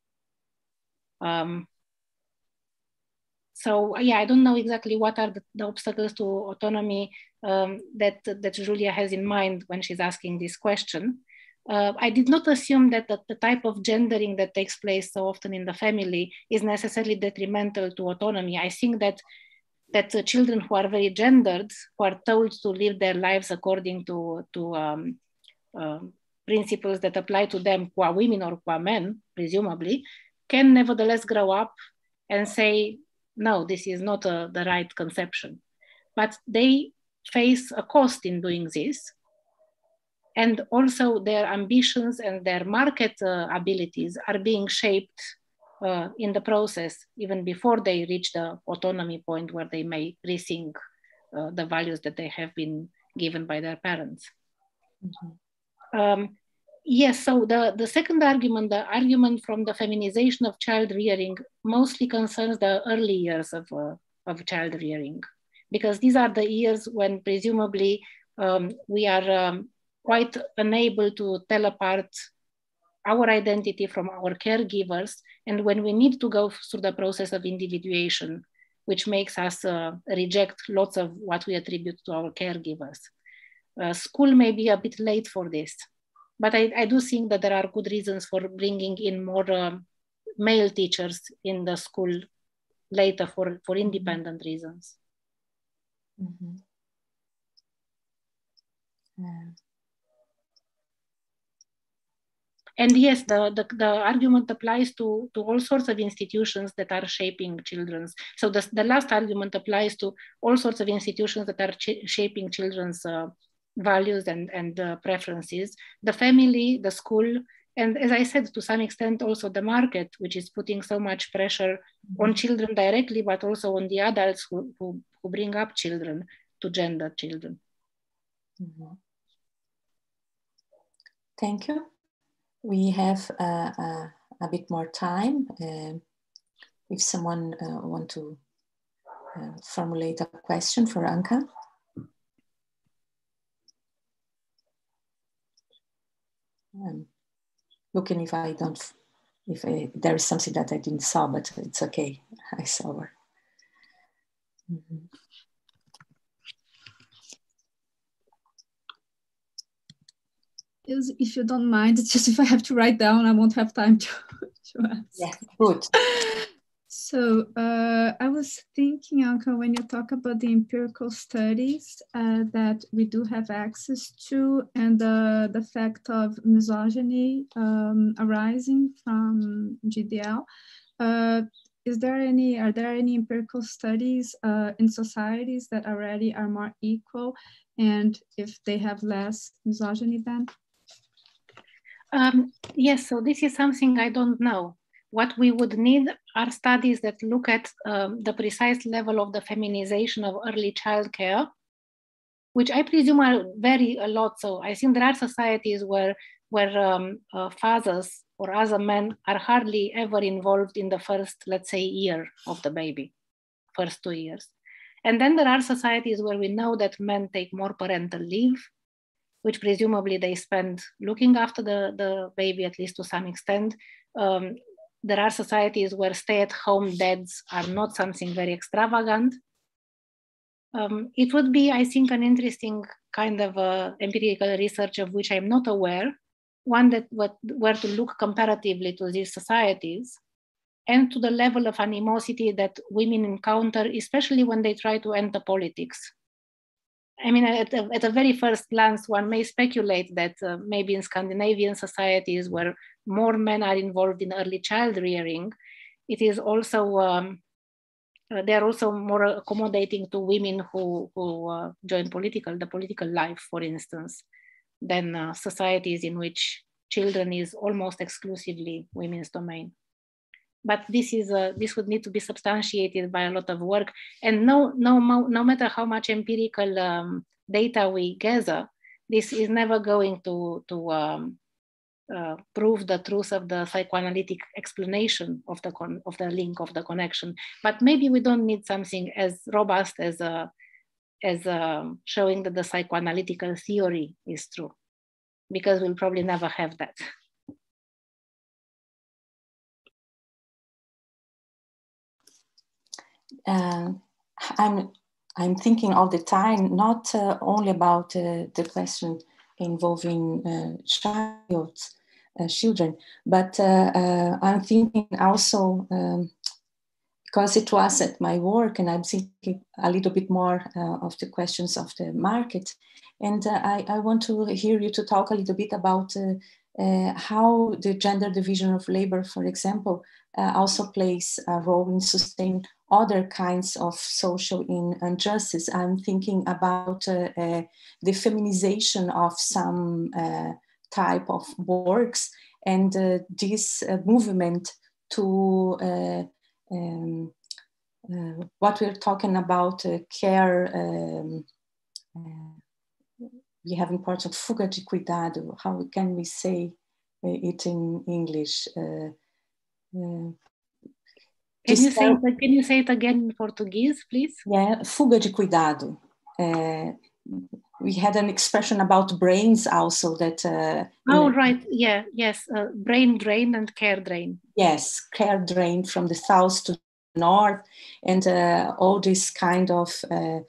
So yeah, I don't know exactly what are the obstacles to autonomy that Julia has in mind when she's asking this question. I did not assume that the type of gendering that takes place so often in the family is necessarily detrimental to autonomy. I think that the children who are very gendered, who are told to live their lives according to principles that apply to them, who are women or who are men, presumably, can nevertheless grow up and say, no, this is not the right conception. But they face a cost in doing this. And also their ambitions and their market abilities are being shaped in the process, even before they reach the autonomy point where they may rethink the values that they have been given by their parents. Mm-hmm. Yes, so the second argument, the argument from the feminization of child rearing, mostly concerns the early years of child rearing, because these are the years when presumably we are quite unable to tell apart our identity from our caregivers, and when we need to go through the process of individuation, which makes us reject lots of what we attribute to our caregivers. School may be a bit late for this, but I do think that there are good reasons for bringing in more male teachers in the school later for independent reasons. Mm-hmm. Yeah. And yes, the argument applies to all sorts of institutions that are shaping children's. So the last argument applies to all sorts of institutions that are shaping children's values and preferences. The family, the school, and as I said, to some extent also the market, which is putting so much pressure on children directly, but also on the adults who bring up children to gender children. Mm-hmm. Thank you. We have a bit more time. If someone wants to formulate a question for Anca. I'm looking if there is something that I didn't saw, but it's okay. I saw her. Mm-hmm. is, if you don't mind, it's just if I have to write down, I won't have time to ask. Yes, good. So I was thinking, Anca, when you talk about the empirical studies that we do have access to, and the fact of misogyny arising from GDL, are there any empirical studies in societies that already are more equal, and if they have less misogyny then? Yes, so this is something I don't know. What we would need are studies that look at the precise level of the feminization of early childcare, which I presume are vary a lot. So I think there are societies where fathers or other men are hardly ever involved in the first, let's say, year of the baby, first 2 years. And then there are societies where we know that men take more parental leave, which presumably they spend looking after the baby, at least to some extent. There are societies where stay-at-home dads are not something very extravagant. It would be, I think, an interesting kind of empirical research of which I'm not aware, one that were to look comparatively to these societies and to the level of animosity that women encounter, especially when they try to enter politics. I mean, at a very first glance, one may speculate that maybe in Scandinavian societies where more men are involved in early child rearing, it is also, they are also more accommodating to women who join the political life, for instance, than societies in which children is almost exclusively women's domain. But this would need to be substantiated by a lot of work, and no matter how much empirical data we gather, this is never going to prove the truth of the psychoanalytic explanation of the link of the connection. But maybe we don't need something as robust as showing that the psychoanalytical theory is true, because we'll probably never have that. I'm thinking all the time, not only about the question involving children, but I'm thinking also, because it was at my work, and I'm thinking a little bit more of the questions of the market. And I want to hear you to talk a little bit about how the gender division of labor, for example, also plays a role in sustaining other kinds of social injustice. I'm thinking about the feminization of some type of works, and this movement to what we're talking about, care. We have in Portuguese, fuga de cuidado. How can we say it in English? Can you say it again in Portuguese, please? Yeah, fuga de cuidado. We had an expression about brains also that... right, yeah, yes, brain drain and care drain. Yes, care drain from the south to the north, and all this kind of...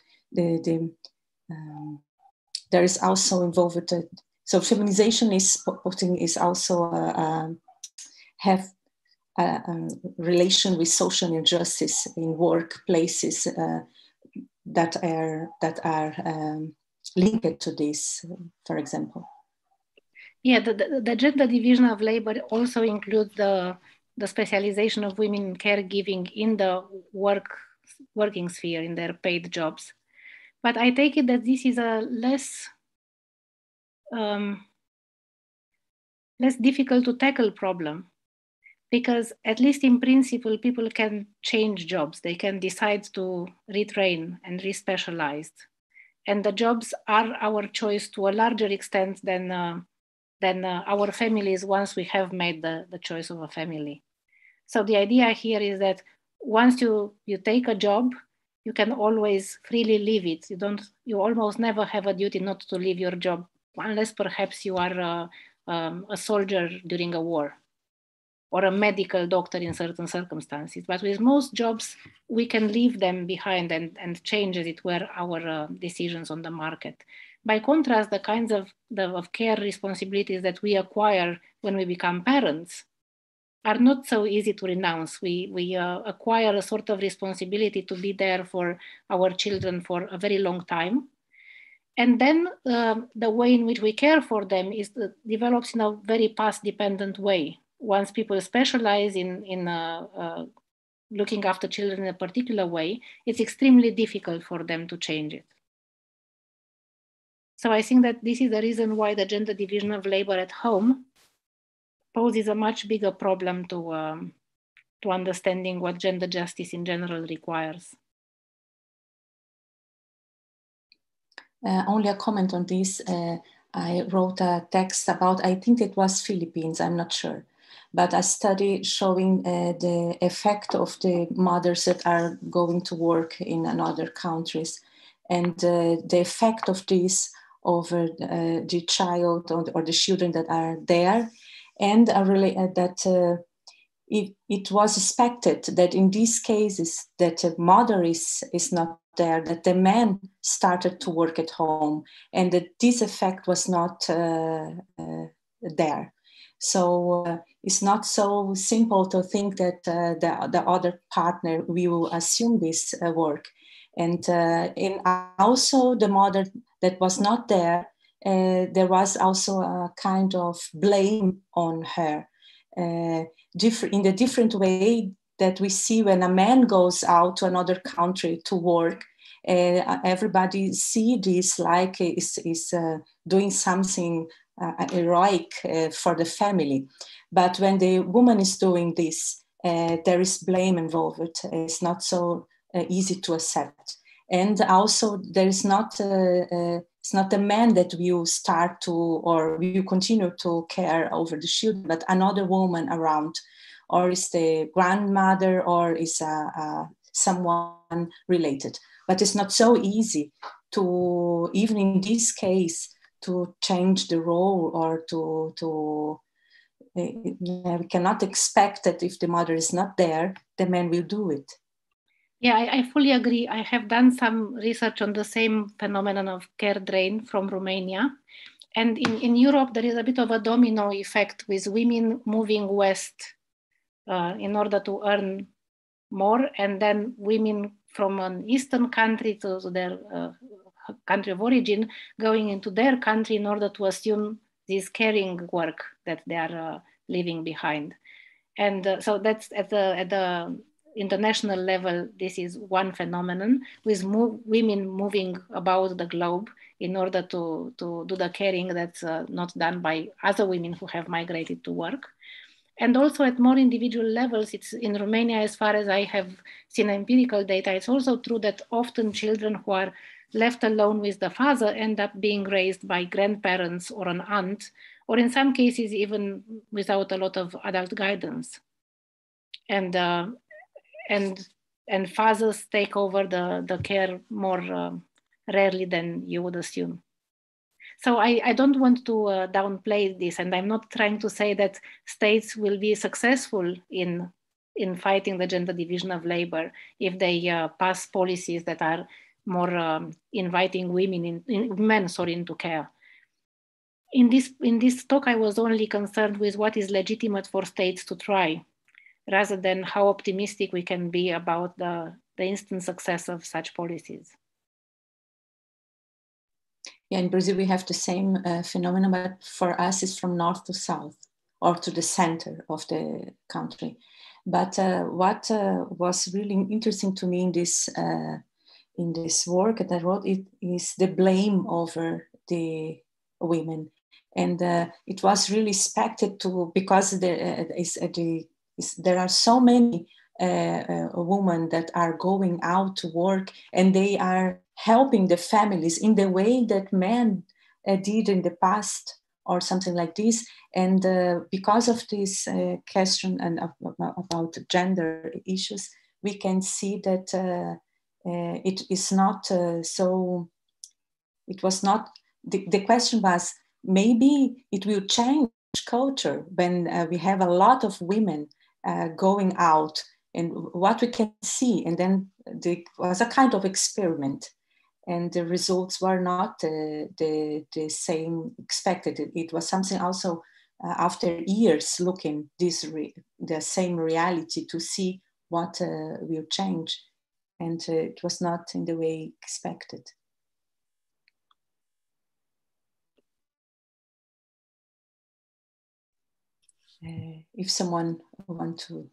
there is also involved... so feminization is also have a relation with social injustice in workplaces that are linked to this, for example. Yeah, the gender division of labor also includes the specialization of women in caregiving in the working sphere, in their paid jobs. But I take it that this is a less difficult to tackle problem, because at least in principle, people can change jobs. They can decide to retrain and respecialize. And the jobs are our choice to a larger extent than our families once we have made the choice of a family. So the idea here is that once you take a job, you can always freely leave it. You almost never have a duty not to leave your job, unless perhaps you are a soldier during a war, or a medical doctor in certain circumstances. But with most jobs, we can leave them behind and change, as it were, our decisions on the market. By contrast, the kinds of care responsibilities that we acquire when we become parents are not so easy to renounce. We acquire a sort of responsibility to be there for our children for a very long time. And then the way in which we care for them develops in a very past-dependent way. Once people specialize in looking after children in a particular way, it's extremely difficult for them to change it. So I think that this is the reason why the gender division of labor at home poses a much bigger problem to understanding what gender justice in general requires. Only a comment on this. I wrote a text about, I think it was Philippines, I'm not sure, but a study showing the effect of the mothers that are going to work in other countries, and the effect of this over the child or the children that are there, and that it was expected that in these cases that the mother is not there, that the man started to work at home, and that this effect was not there. So it's not so simple to think that the other partner will assume this work. And also the mother that was not there, there was also a kind of blame on her. In the different way that we see when a man goes out to another country to work, everybody see this like is doing something heroic for the family. But when the woman is doing this, there is blame involved. It's not so easy to accept. And also there is not it's not the man that will start to or will continue to care over the children, but another woman around, or is the grandmother, or is someone related. But it's not so easy to, even in this case, to change the role, or we cannot expect that if the mother is not there, the man will do it. Yeah, I fully agree. I have done some research on the same phenomenon of care drain from Romania. And in Europe, there is a bit of a domino effect with women moving west in order to earn more, and then women from an eastern country to their country of origin going into their country in order to assume this caring work that they are leaving behind. And so that's at the international level, this is one phenomenon, with women moving about the globe in order to do the caring that's not done by other women who have migrated to work. And also at more individual levels, it's in Romania, as far as I have seen empirical data, it's also true that often children who are left alone with the father end up being raised by grandparents or an aunt, or in some cases even without a lot of adult guidance. And fathers take over the care more rarely than you would assume. So I don't want to downplay this, and I'm not trying to say that states will be successful in fighting the gender division of labor if they pass policies that are more inviting men into care. In this talk, I was only concerned with what is legitimate for states to try, rather than how optimistic we can be about the instant success of such policies. Yeah, in Brazil we have the same phenomenon, but for us it's from north to south, or to the center of the country. But what was really interesting to me in this work that I wrote, it is the blame over the women, and it was really expected to, because there are so many women that are going out to work, and they are helping the families in the way that men did in the past, or something like this. And because of this question and about gender issues, we can see that it is not so. It was not. The question was, maybe it will change culture when we have a lot of women going out, and what we can see. And then there was a kind of experiment. and the results were not the same expected. It was something also after years looking the same reality to see what will change, and it was not in the way expected. If someone wants to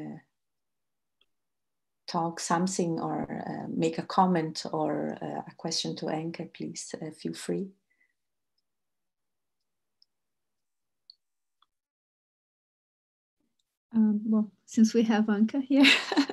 talk something or make a comment or a question to Anca, please feel free. Well, since we have Anca here,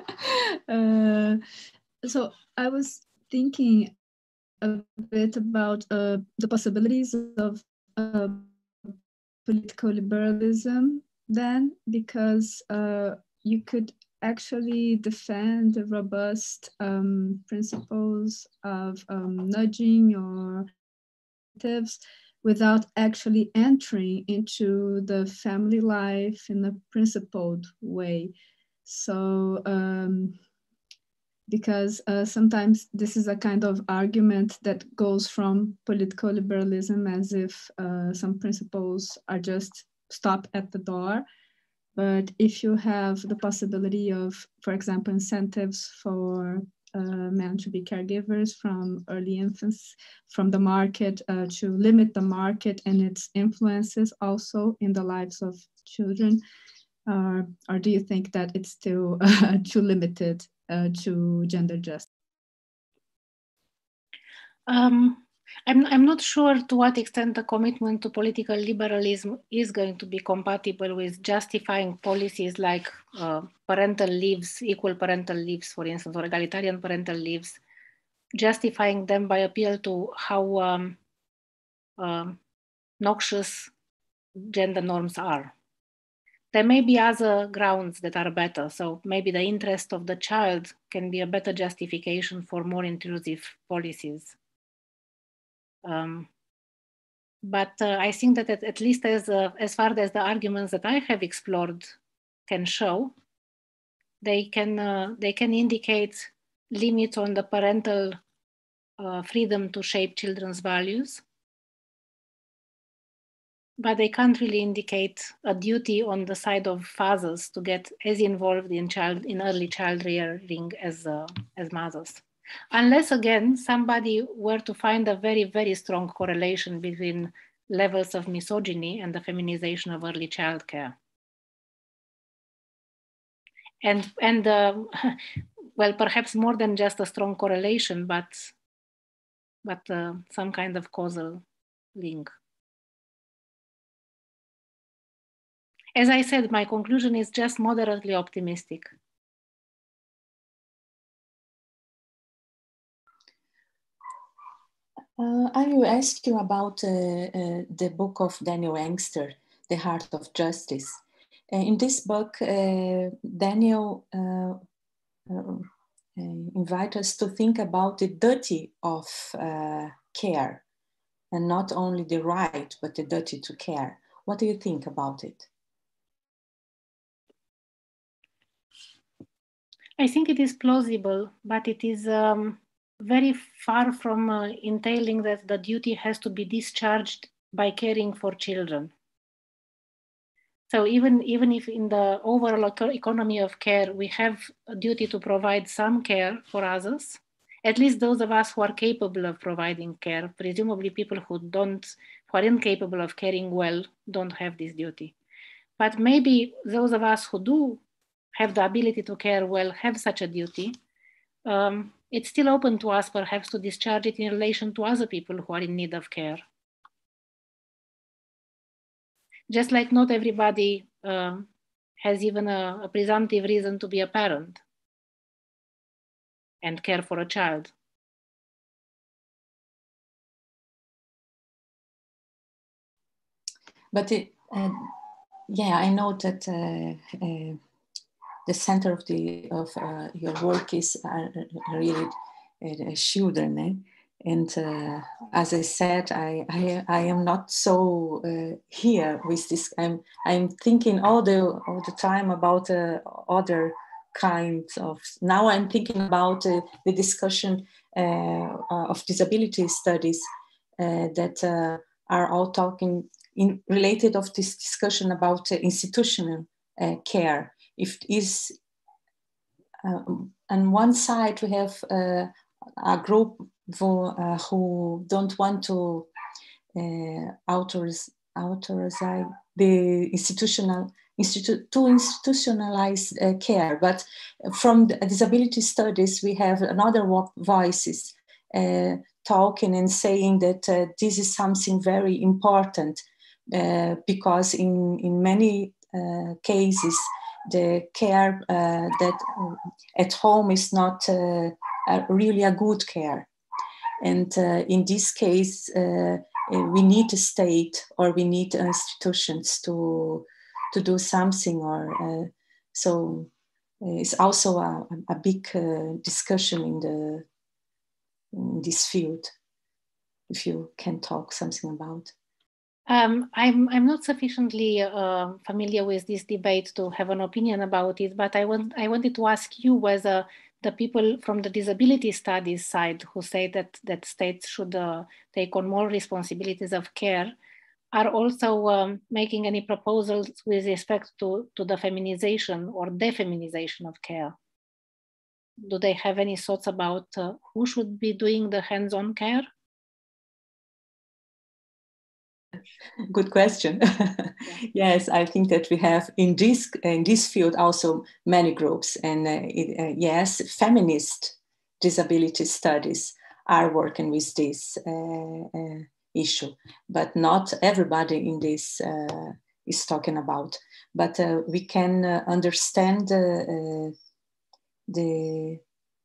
so I was thinking a bit about the possibilities of political liberalism then, because you could actually defend the robust principles of nudging or incentives without actually entering into the family life in a principled way. So, because sometimes this is a kind of argument that goes from political liberalism as if some principles are just stop at the door. But if you have the possibility of, for example, incentives for men to be caregivers from early infants, from the market, to limit the market and its influences also in the lives of children, or do you think that it's still too limited to gender justice? I'm not sure to what extent the commitment to political liberalism is going to be compatible with justifying policies like parental leaves, equal parental leaves, for instance, or egalitarian parental leaves, justifying them by appeal to how noxious gender norms are. There may be other grounds that are better. So maybe the interest of the child can be a better justification for more intrusive policies. But I think that at least as far as the arguments that I have explored can show, they can indicate limits on the parental freedom to shape children's values, but they can't really indicate a duty on the side of fathers to get as involved in early child rearing as mothers. Unless, again, somebody were to find a very, very strong correlation between levels of misogyny and the feminization of early childcare. And well, perhaps more than just a strong correlation, but some kind of causal link. As I said, my conclusion is just moderately optimistic. I will ask you about the book of Daniel Engster, The Heart of Justice. In this book, Daniel invites us to think about the duty of care, and not only the right, but the duty to care. What do you think about it? I think it is plausible, but it is very far from entailing that the duty has to be discharged by caring for children. So even if in the overall economy of care, we have a duty to provide some care for others, at least those of us who are capable of providing care, presumably people who are incapable of caring well, don't have this duty. But maybe those of us who do have the ability to care well have such a duty. It's still open to us perhaps to discharge it in relation to other people who are in need of care. Just like not everybody has even a presumptive reason to be a parent and care for a child. But yeah, I know that the center of your work is really children, eh? And as I said, I am not so here with this. I'm thinking all the time about other kinds of, now I'm thinking about the discussion of disability studies that are all talking in related of this discussion about institutional care. If it is on one side we have a group who don't want to authorize the institutionalize care, but from the disability studies we have another voices talking and saying that this is something very important because in many cases the care that at home is not really a good care, and in this case we need a state or we need institutions to do something, or so it's also a big discussion in this field. If you can talk something about. I'm not sufficiently familiar with this debate to have an opinion about it, but I wanted to ask you whether the people from the disability studies side who say that states should take on more responsibilities of care are also making any proposals with respect to the feminization or defeminization of care. Do they have any thoughts about who should be doing the hands-on care? Good question. Yes, I think that we have in this field also many groups, and yes, feminist disability studies are working with this issue, but not everybody in this is talking about. But we can understand the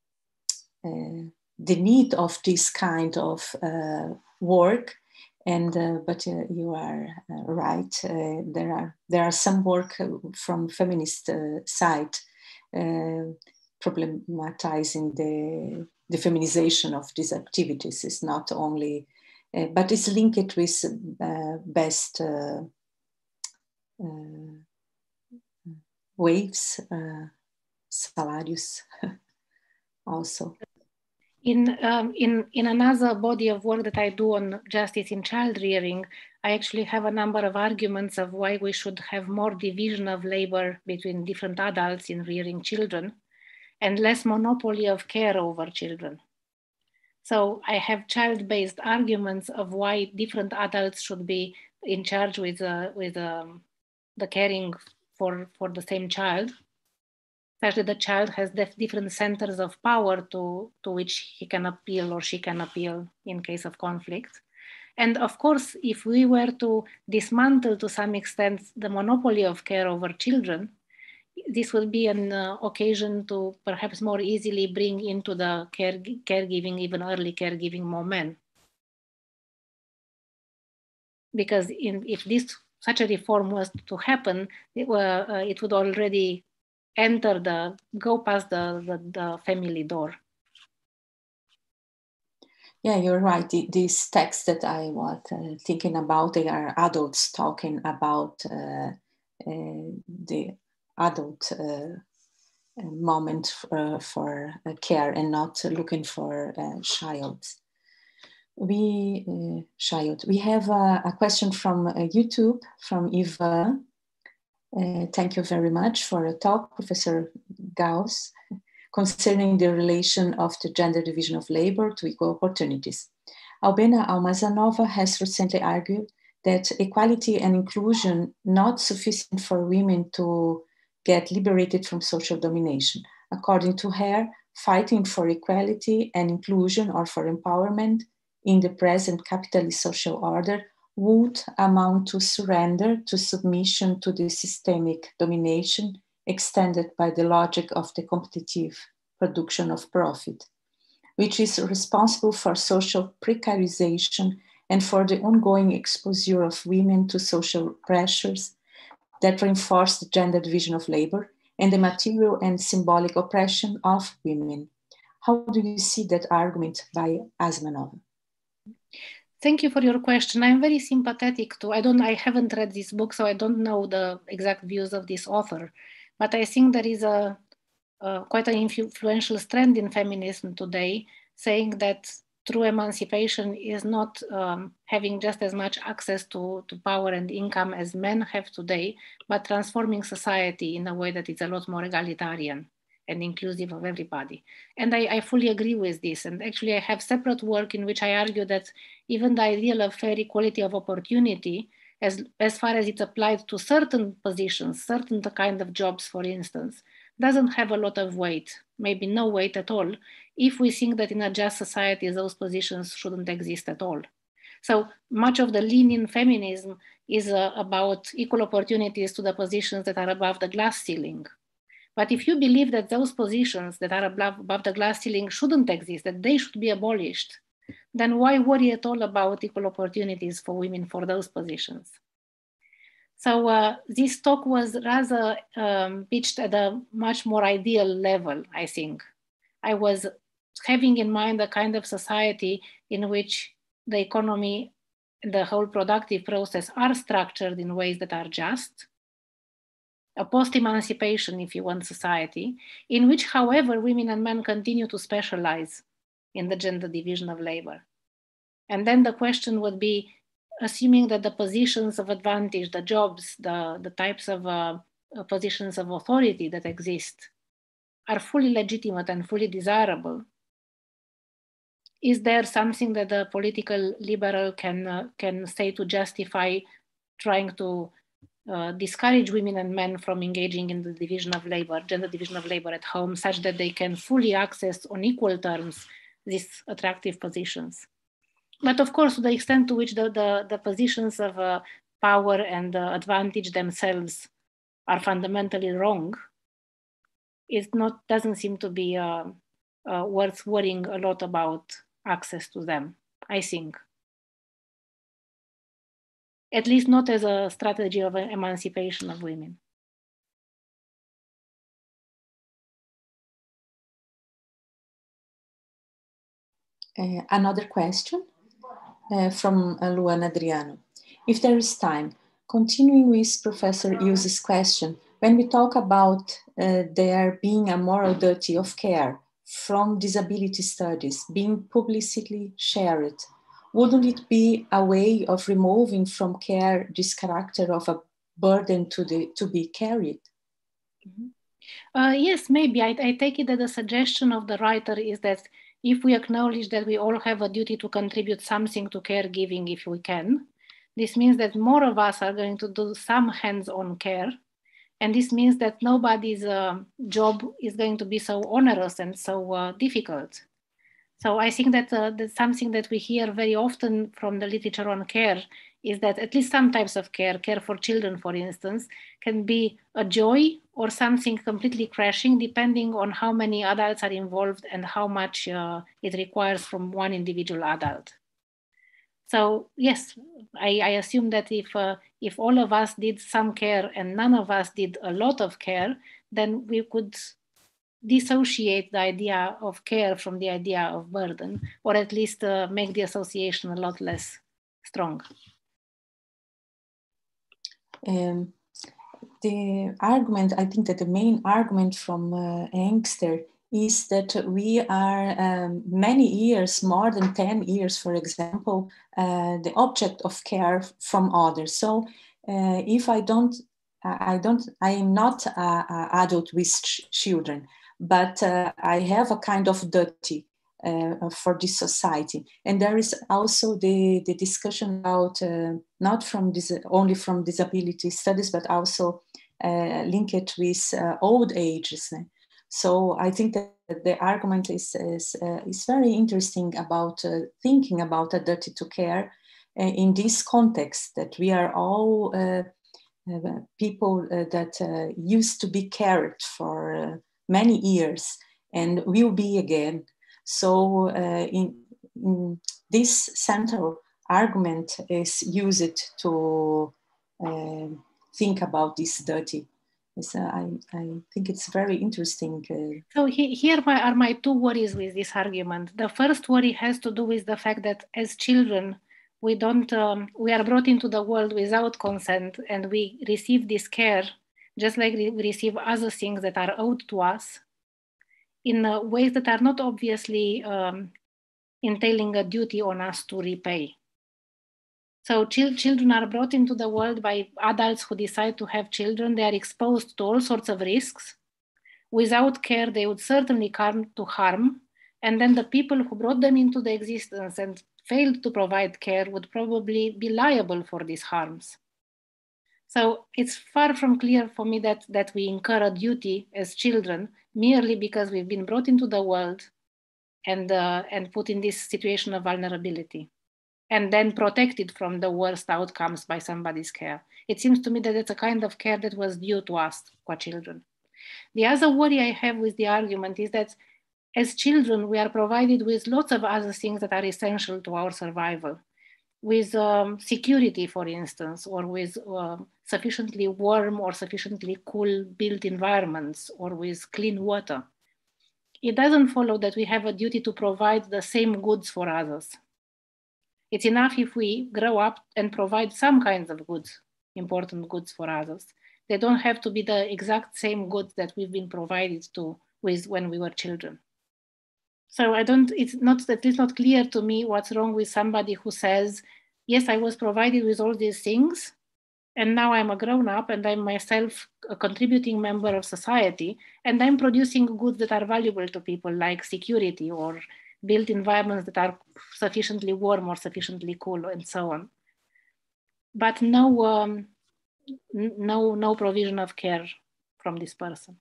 need of this kind of work. And but you are right. There are some work from feminist side problematizing the feminization of these activities. It's not only, but it's linked with best waves, salarios also. In another body of work that I do on justice in child rearing, I actually have a number of arguments of why we should have more division of labor between different adults in rearing children and less monopoly of care over children. So I have child-based arguments of why different adults should be in charge with the caring for the same child. Especially the child has different centers of power to which he can appeal or she can appeal in case of conflict. And of course, if we were to dismantle to some extent the monopoly of care over children, this would be an occasion to perhaps more easily bring into the caregiving, even early caregiving, more men. Because if such a reform was to happen, it would already go past the family door. Yeah, you're right. These texts that I was thinking about, they are adults talking about the adult moment for care and not looking for child. We have a question from YouTube from Ilze. Thank you very much for a talk, Professor Gheaus, concerning the relation of the gender division of labor to equal opportunities. Albena Almazanova has recently argued that equality and inclusion not sufficient for women to get liberated from social domination. According to her, fighting for equality and inclusion or for empowerment in the present capitalist social order would amount to surrender to submission to the systemic domination extended by the logic of the competitive production of profit, which is responsible for social precarization and for the ongoing exposure of women to social pressures that reinforce the gender division of labor and the material and symbolic oppression of women. How do you see that argument by Asmanova? Thank you for your question. I'm very sympathetic to, I haven't read this book, so I don't know the exact views of this author, but I think there is a quite an influential strand in feminism today, saying that true emancipation is not having just as much access to power and income as men have today, but transforming society in a way that is a lot more egalitarian and inclusive of everybody. And I fully agree with this. And actually I have separate work in which I argue that even the ideal of fair equality of opportunity, as far as it's applied to certain positions, certain kind of jobs, for instance, doesn't have a lot of weight, maybe no weight at all, if we think that in a just society, those positions shouldn't exist at all. So much of the lean-in feminism is about equal opportunities to the positions that are above the glass ceiling. But if you believe that those positions that are above the glass ceiling shouldn't exist, that they should be abolished, then why worry at all about equal opportunities for women for those positions? So this talk was rather pitched at a much more ideal level, I think. I was having in mind a kind of society in which the economy and the whole productive process are structured in ways that are just, a post-emancipation, if you want, society, in which, however, women and men continue to specialize in the gender division of labor. And then the question would be, assuming that the positions of advantage, the jobs, the types of positions of authority that exist are fully legitimate and fully desirable, is there something that the political liberal can say to justify trying to discourage women and men from engaging in the division of labor, gender division of labor at home, such that they can fully access on equal terms these attractive positions? But of course, to the extent to which the positions of power and advantage themselves are fundamentally wrong, it doesn't seem to be worth worrying a lot about access to them, I think. At least not as a strategy of emancipation of women. Another question from Luan Adriano. If there is time, continuing with Professor Ilze's question, when we talk about there being a moral duty of care from disability studies being publicly shared, wouldn't it be a way of removing from care this character of a burden to be carried? Mm-hmm. Yes, maybe. I take it that the suggestion of the writer is that if we acknowledge that we all have a duty to contribute something to caregiving if we can, this means that more of us are going to do some hands-on care. And this means that nobody's job is going to be so onerous and so difficult. So I think that that's something that we hear very often from the literature on care, is that at least some types of care for children, for instance, can be a joy or something completely crashing, depending on how many adults are involved and how much it requires from one individual adult. So yes, I assume that if all of us did some care and none of us did a lot of care, then we could dissociate the idea of care from the idea of burden, or at least make the association a lot less strong. The argument, I think that the main argument from Angster is that we are many years, more than 10 years, for example, the object of care from others. So if I am not an adult with children, but I have a kind of duty for this society. And there is also the discussion about not from only from disability studies, but also linked with old ages. So I think that the argument is very interesting about thinking about a duty to care in this context, that we are all people that used to be cared for many years and will be again. So in this central argument is used to think about this duty. So I think it's very interesting. So here are my two worries with this argument. The first worry has to do with the fact that as children, we are brought into the world without consent, and we receive this care just like we receive other things that are owed to us in ways that are not obviously entailing a duty on us to repay. So children are brought into the world by adults who decide to have children. They are exposed to all sorts of risks. Without care, they would certainly come to harm. And then the people who brought them into the existence and failed to provide care would probably be liable for these harms. So it's far from clear for me that we incur a duty as children merely because we've been brought into the world and put in this situation of vulnerability, and then protected from the worst outcomes by somebody's care. It seems to me that it's a kind of care that was due to us, qua children. The other worry I have with the argument is that as children, we are provided with lots of other things that are essential to our survival, with security, for instance, or with sufficiently warm or sufficiently cool built environments, or with clean water. It doesn't follow that we have a duty to provide the same goods for others. It's enough if we grow up and provide some kinds of goods, important goods for others. They don't have to be the exact same goods that we've been provided with when we were children. So it's not clear to me what's wrong with somebody who says, yes, I was provided with all these things, and now I'm a grown up and I'm myself a contributing member of society, and I'm producing goods that are valuable to people, like security or built environments that are sufficiently warm or sufficiently cool, and so on. But no provision of care from this person.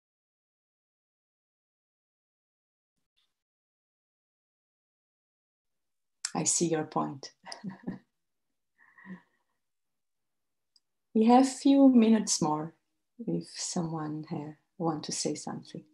I see your point. We have a few minutes more if someone wants to say something.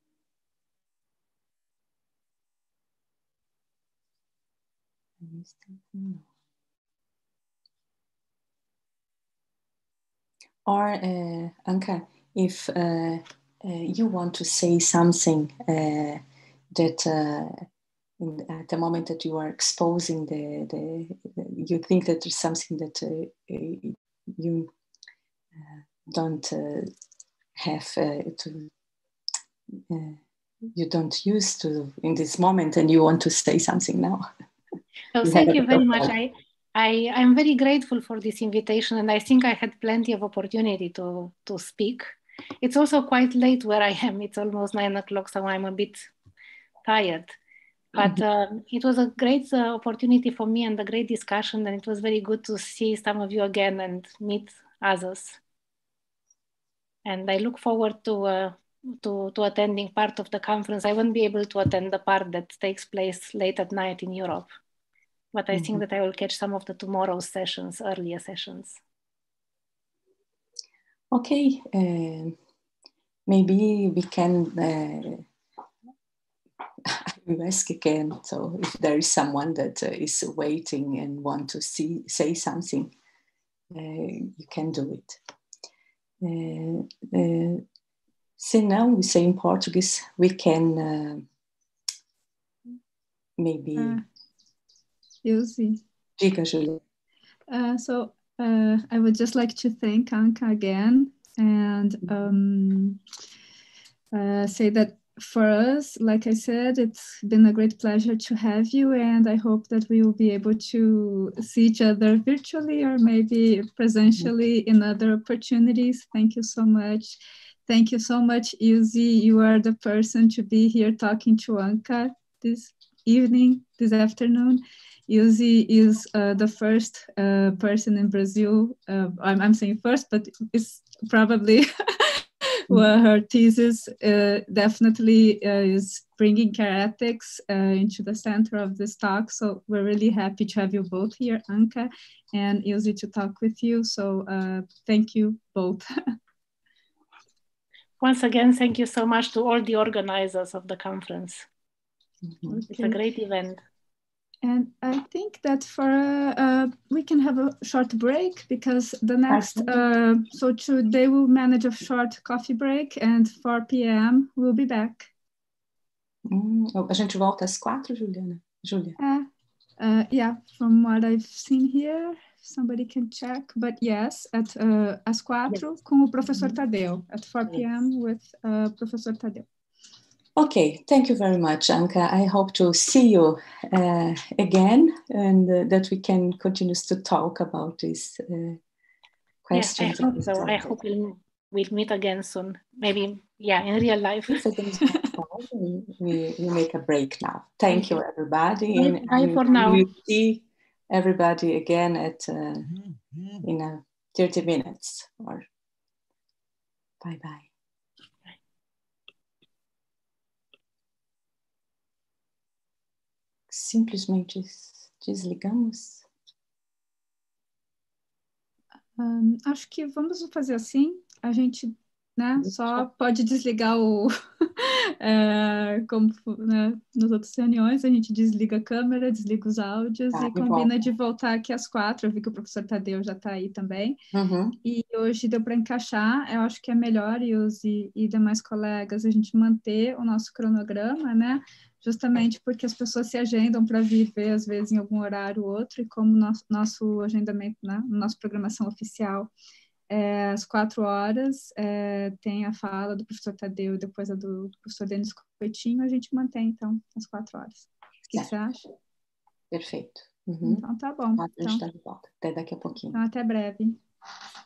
Or Anca, if you want to say something that at the moment that you are exposing you think that there's something that you don't have you don't use to in this moment, and you want to say something now. Oh, thank you very much. I'm very grateful for this invitation, and I think I had plenty of opportunity to speak. It's also quite late where I am. It's almost 9 o'clock, so I'm a bit tired. But it was a great opportunity for me and a great discussion, and it was very good to see some of you again and meet others. And I look forward to attending part of the conference. I won't be able to attend the part that takes place late at night in Europe, but I think that I will catch some of the tomorrow's sessions, earlier sessions. Okay, maybe we can ask again. So if there is someone that is waiting and want to say something, you can do it. Senão, we say in Portuguese, we can maybe... Ilze. Diga, Julia. So I would just like to thank Anca again and say that for us, like I said, it's been a great pleasure to have you, and I hope that we will be able to see each other virtually or maybe presentially in other opportunities. Thank you so much. Thank you so much, Ilze. You are the person to be here talking to Anca this afternoon. Ilze is the first person in Brazil. I'm saying first, but it's probably well, her thesis definitely is bringing care ethics into the center of this talk. So we're really happy to have you both here, Anca and Ilze, to talk with you. So thank you both. Once again, thank you so much to all the organizers of the conference. Okay. It's a great event. And I think that we can have a short break because the next, so today we'll manage a short coffee break and 4 p.m. we'll be back. A gente volta às 4, Juliana? Julia? Yeah, from what I've seen here, somebody can check, but yes, at às 4 com o professor Tadeu, at 4 p.m. with Professor Tadeu. Okay, thank you very much, Anca. I hope to see you again, and that we can continue to talk about these questions. Yes, I hope so. I hope we'll meet again soon. Maybe, yeah, in real life. we make a break now. Thank you, everybody. Bye for now. We'll see everybody again at in 30 minutes. Or bye-bye. Simplesmente desligamos. Acho que vamos fazer assim. A gente, né, só pode desligar o... como, né, nas outras reuniões, a gente desliga a câmera, desliga os áudios e combina de voltar aqui às 4. Eu vi que o professor Tadeu já está aí também. E hoje deu para encaixar. Eu acho que é melhor, Ilze e demais colegas, a gente manter o nosso cronograma, né? Justamente porque as pessoas se agendam para vir ver, às vezes, em algum horário ou outro, e como nosso agendamento, né, nossa programação oficial às 4 horas, tem a fala do professor Tadeu e depois a do professor Denis Coutinho, a gente mantém, então, às 4 horas. O que você acha? Perfeito. Então, tá bom. A gente está de volta. Até daqui a pouquinho. Então, até breve.